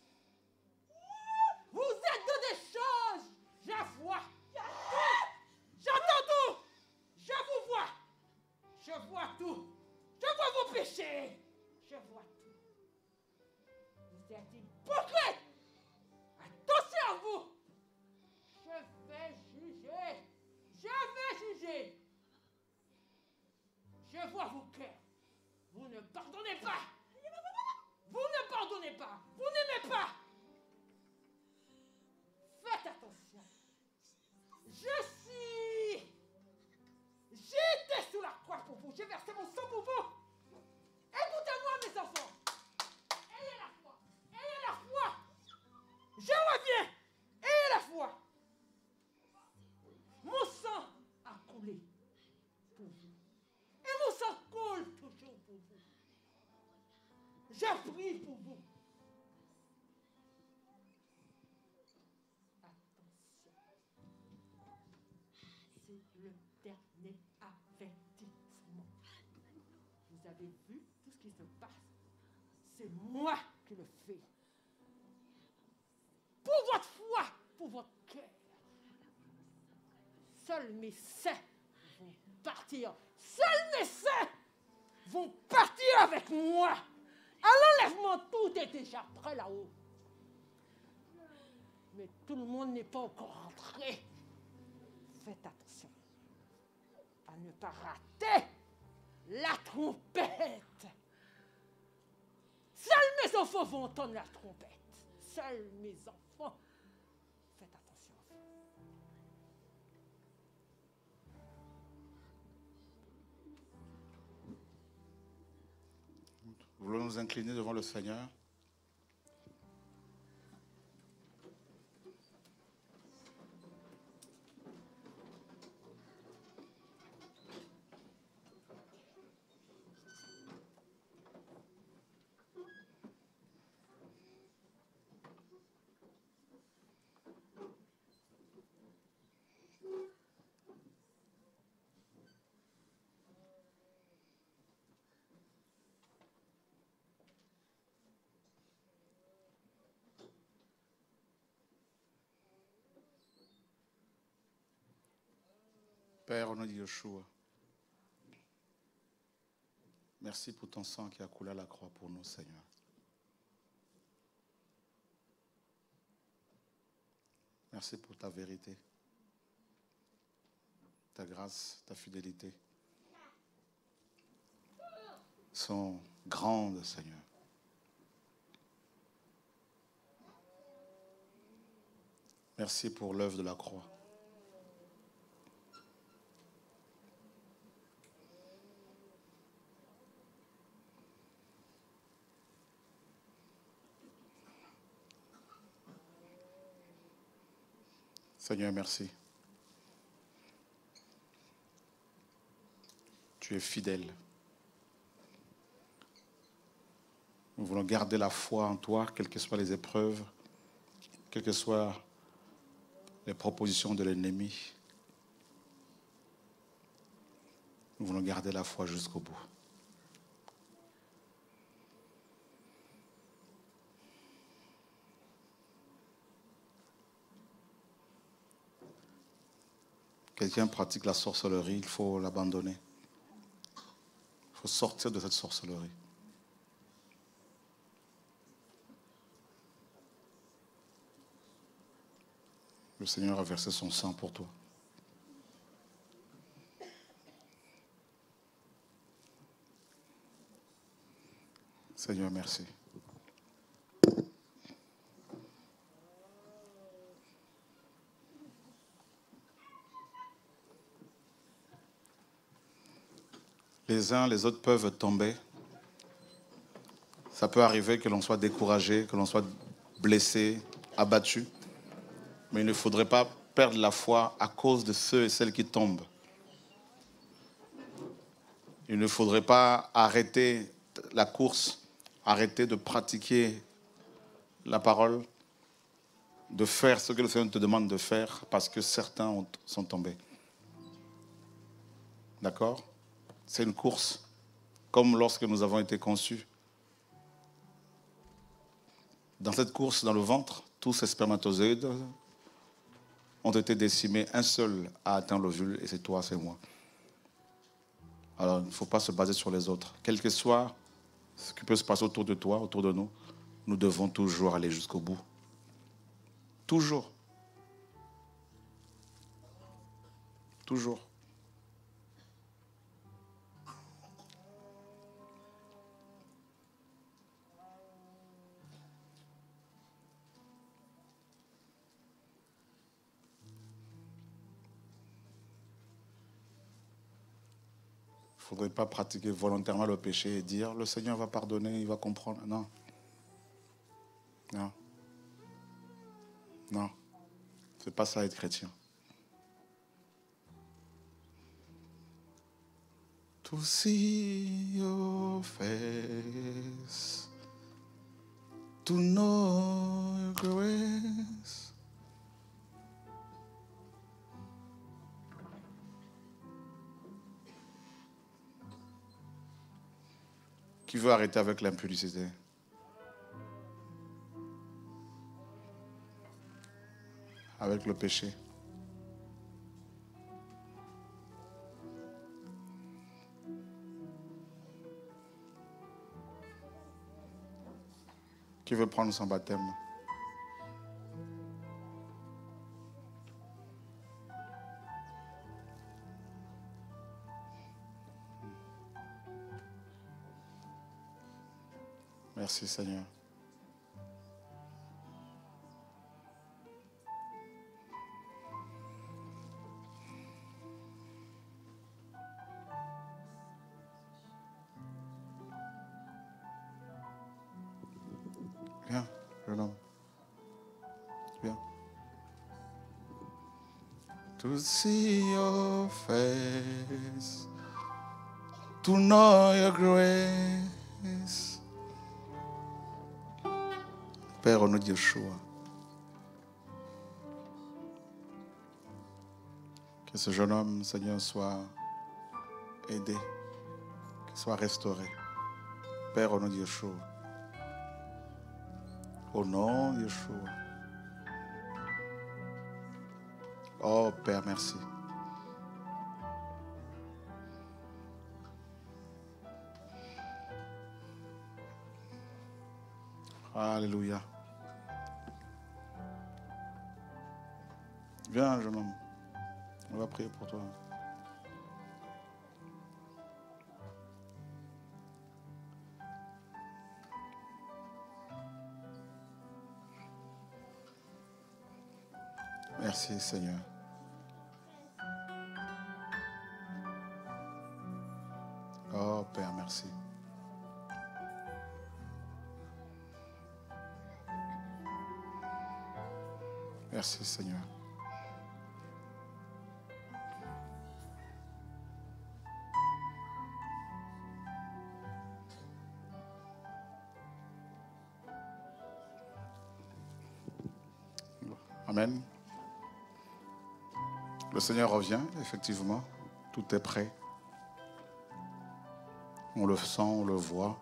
Vous êtes dans des choses. Je vois tout. J'entends tout. Je vous vois. Je vois tout. Je vois vos péchés. Je vois tout. Vous êtes hypocrite. Attention à vous. Je vais juger. Je vais juger. ne pardonnez pas. Vous ne pardonnez pas. Vous n'aimez pas. Faites attention. J'étais sous la croix pour vous. J'ai versé mon sang pour vous. Écoutez-moi, mes enfants. Ayez la foi. Ayez la foi. Je reviens. Ayez la foi. Mon sang a coulé pour vous. Et mon sang coule toujours pour vous. Je prie pour vous. C'est le dernier avertissement. Vous avez vu tout ce qui se passe. C'est moi qui le fais. Pour votre foi, pour votre cœur. Seuls mes saints vont partir. Seuls mes saints vont partir avec moi. À l'enlèvement, tout est déjà prêt là-haut. Mais tout le monde n'est pas encore rentré. Faites attention à ne pas rater la trompette. Seuls mes enfants vont entendre la trompette. Seuls mes enfants. Faites attention. Nous voulons nous incliner devant le Seigneur. Père, au nom de Yeshua, merci pour ton sang qui a coulé à la croix pour nous, Seigneur. Merci pour ta vérité, ta grâce, ta fidélité sont grandes, Seigneur. Merci pour l'œuvre de la croix. Seigneur, merci. Tu es fidèle. Nous voulons garder la foi en toi, quelles que soient les épreuves, quelles que soient les propositions de l'ennemi. Nous voulons garder la foi jusqu'au bout. Quelqu'un pratique la sorcellerie, il faut l'abandonner. Il faut sortir de cette sorcellerie. Le Seigneur a versé son sang pour toi. Seigneur, merci. Les uns, les autres peuvent tomber. Ça peut arriver que l'on soit découragé, que l'on soit blessé, abattu. Mais il ne faudrait pas perdre la foi à cause de ceux et celles qui tombent. Il ne faudrait pas arrêter la course, arrêter de pratiquer la parole, de faire ce que le Seigneur te demande de faire parce que certains sont tombés. D'accord ? C'est une course, comme lorsque nous avons été conçus. Dans cette course, dans le ventre, tous ces spermatozoïdes ont été décimés. Un seul a atteint l'ovule, et c'est toi, c'est moi. Alors, il ne faut pas se baser sur les autres. Quel que soit ce qui peut se passer autour de toi, autour de nous, nous devons toujours aller jusqu'au bout. Toujours. Toujours. faudrait pas pratiquer volontairement le péché et dire le Seigneur va pardonner, il va comprendre. Non. Non. Non. C'est pas ça être chrétien. To see your face, to know your grace. Qui veut arrêter avec l'impudicité? Avec le péché? Qui veut prendre son baptême? Merci Seigneur. Viens, jeune homme. Viens. To see your face, to know your grace. Père, au nom de Yeshua, que ce jeune homme, Seigneur, soit aidé, qu'il soit restauré. Père, au nom de Yeshua. Au nom de Yeshua. Oh Père, merci. Alléluia. Viens, jeune homme. On va prier pour toi. Merci, Seigneur. Oh, Père, merci. Merci, Seigneur. Amen. Le Seigneur revient, effectivement. Tout est prêt. On le sent, on le voit.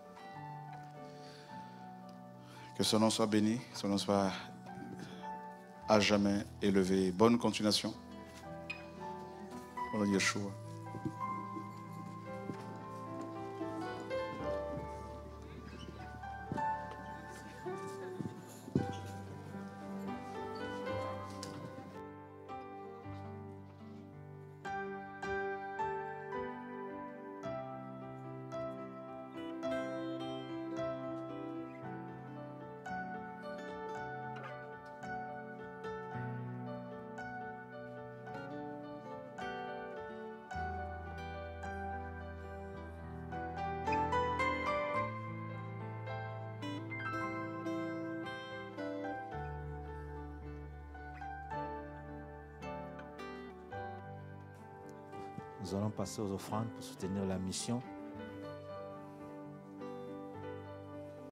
Que son nom soit béni, son nom soit à jamais élevé. Bonne continuation. Au nom de Yeshua. Nous allons passer aux offrandes pour soutenir la mission.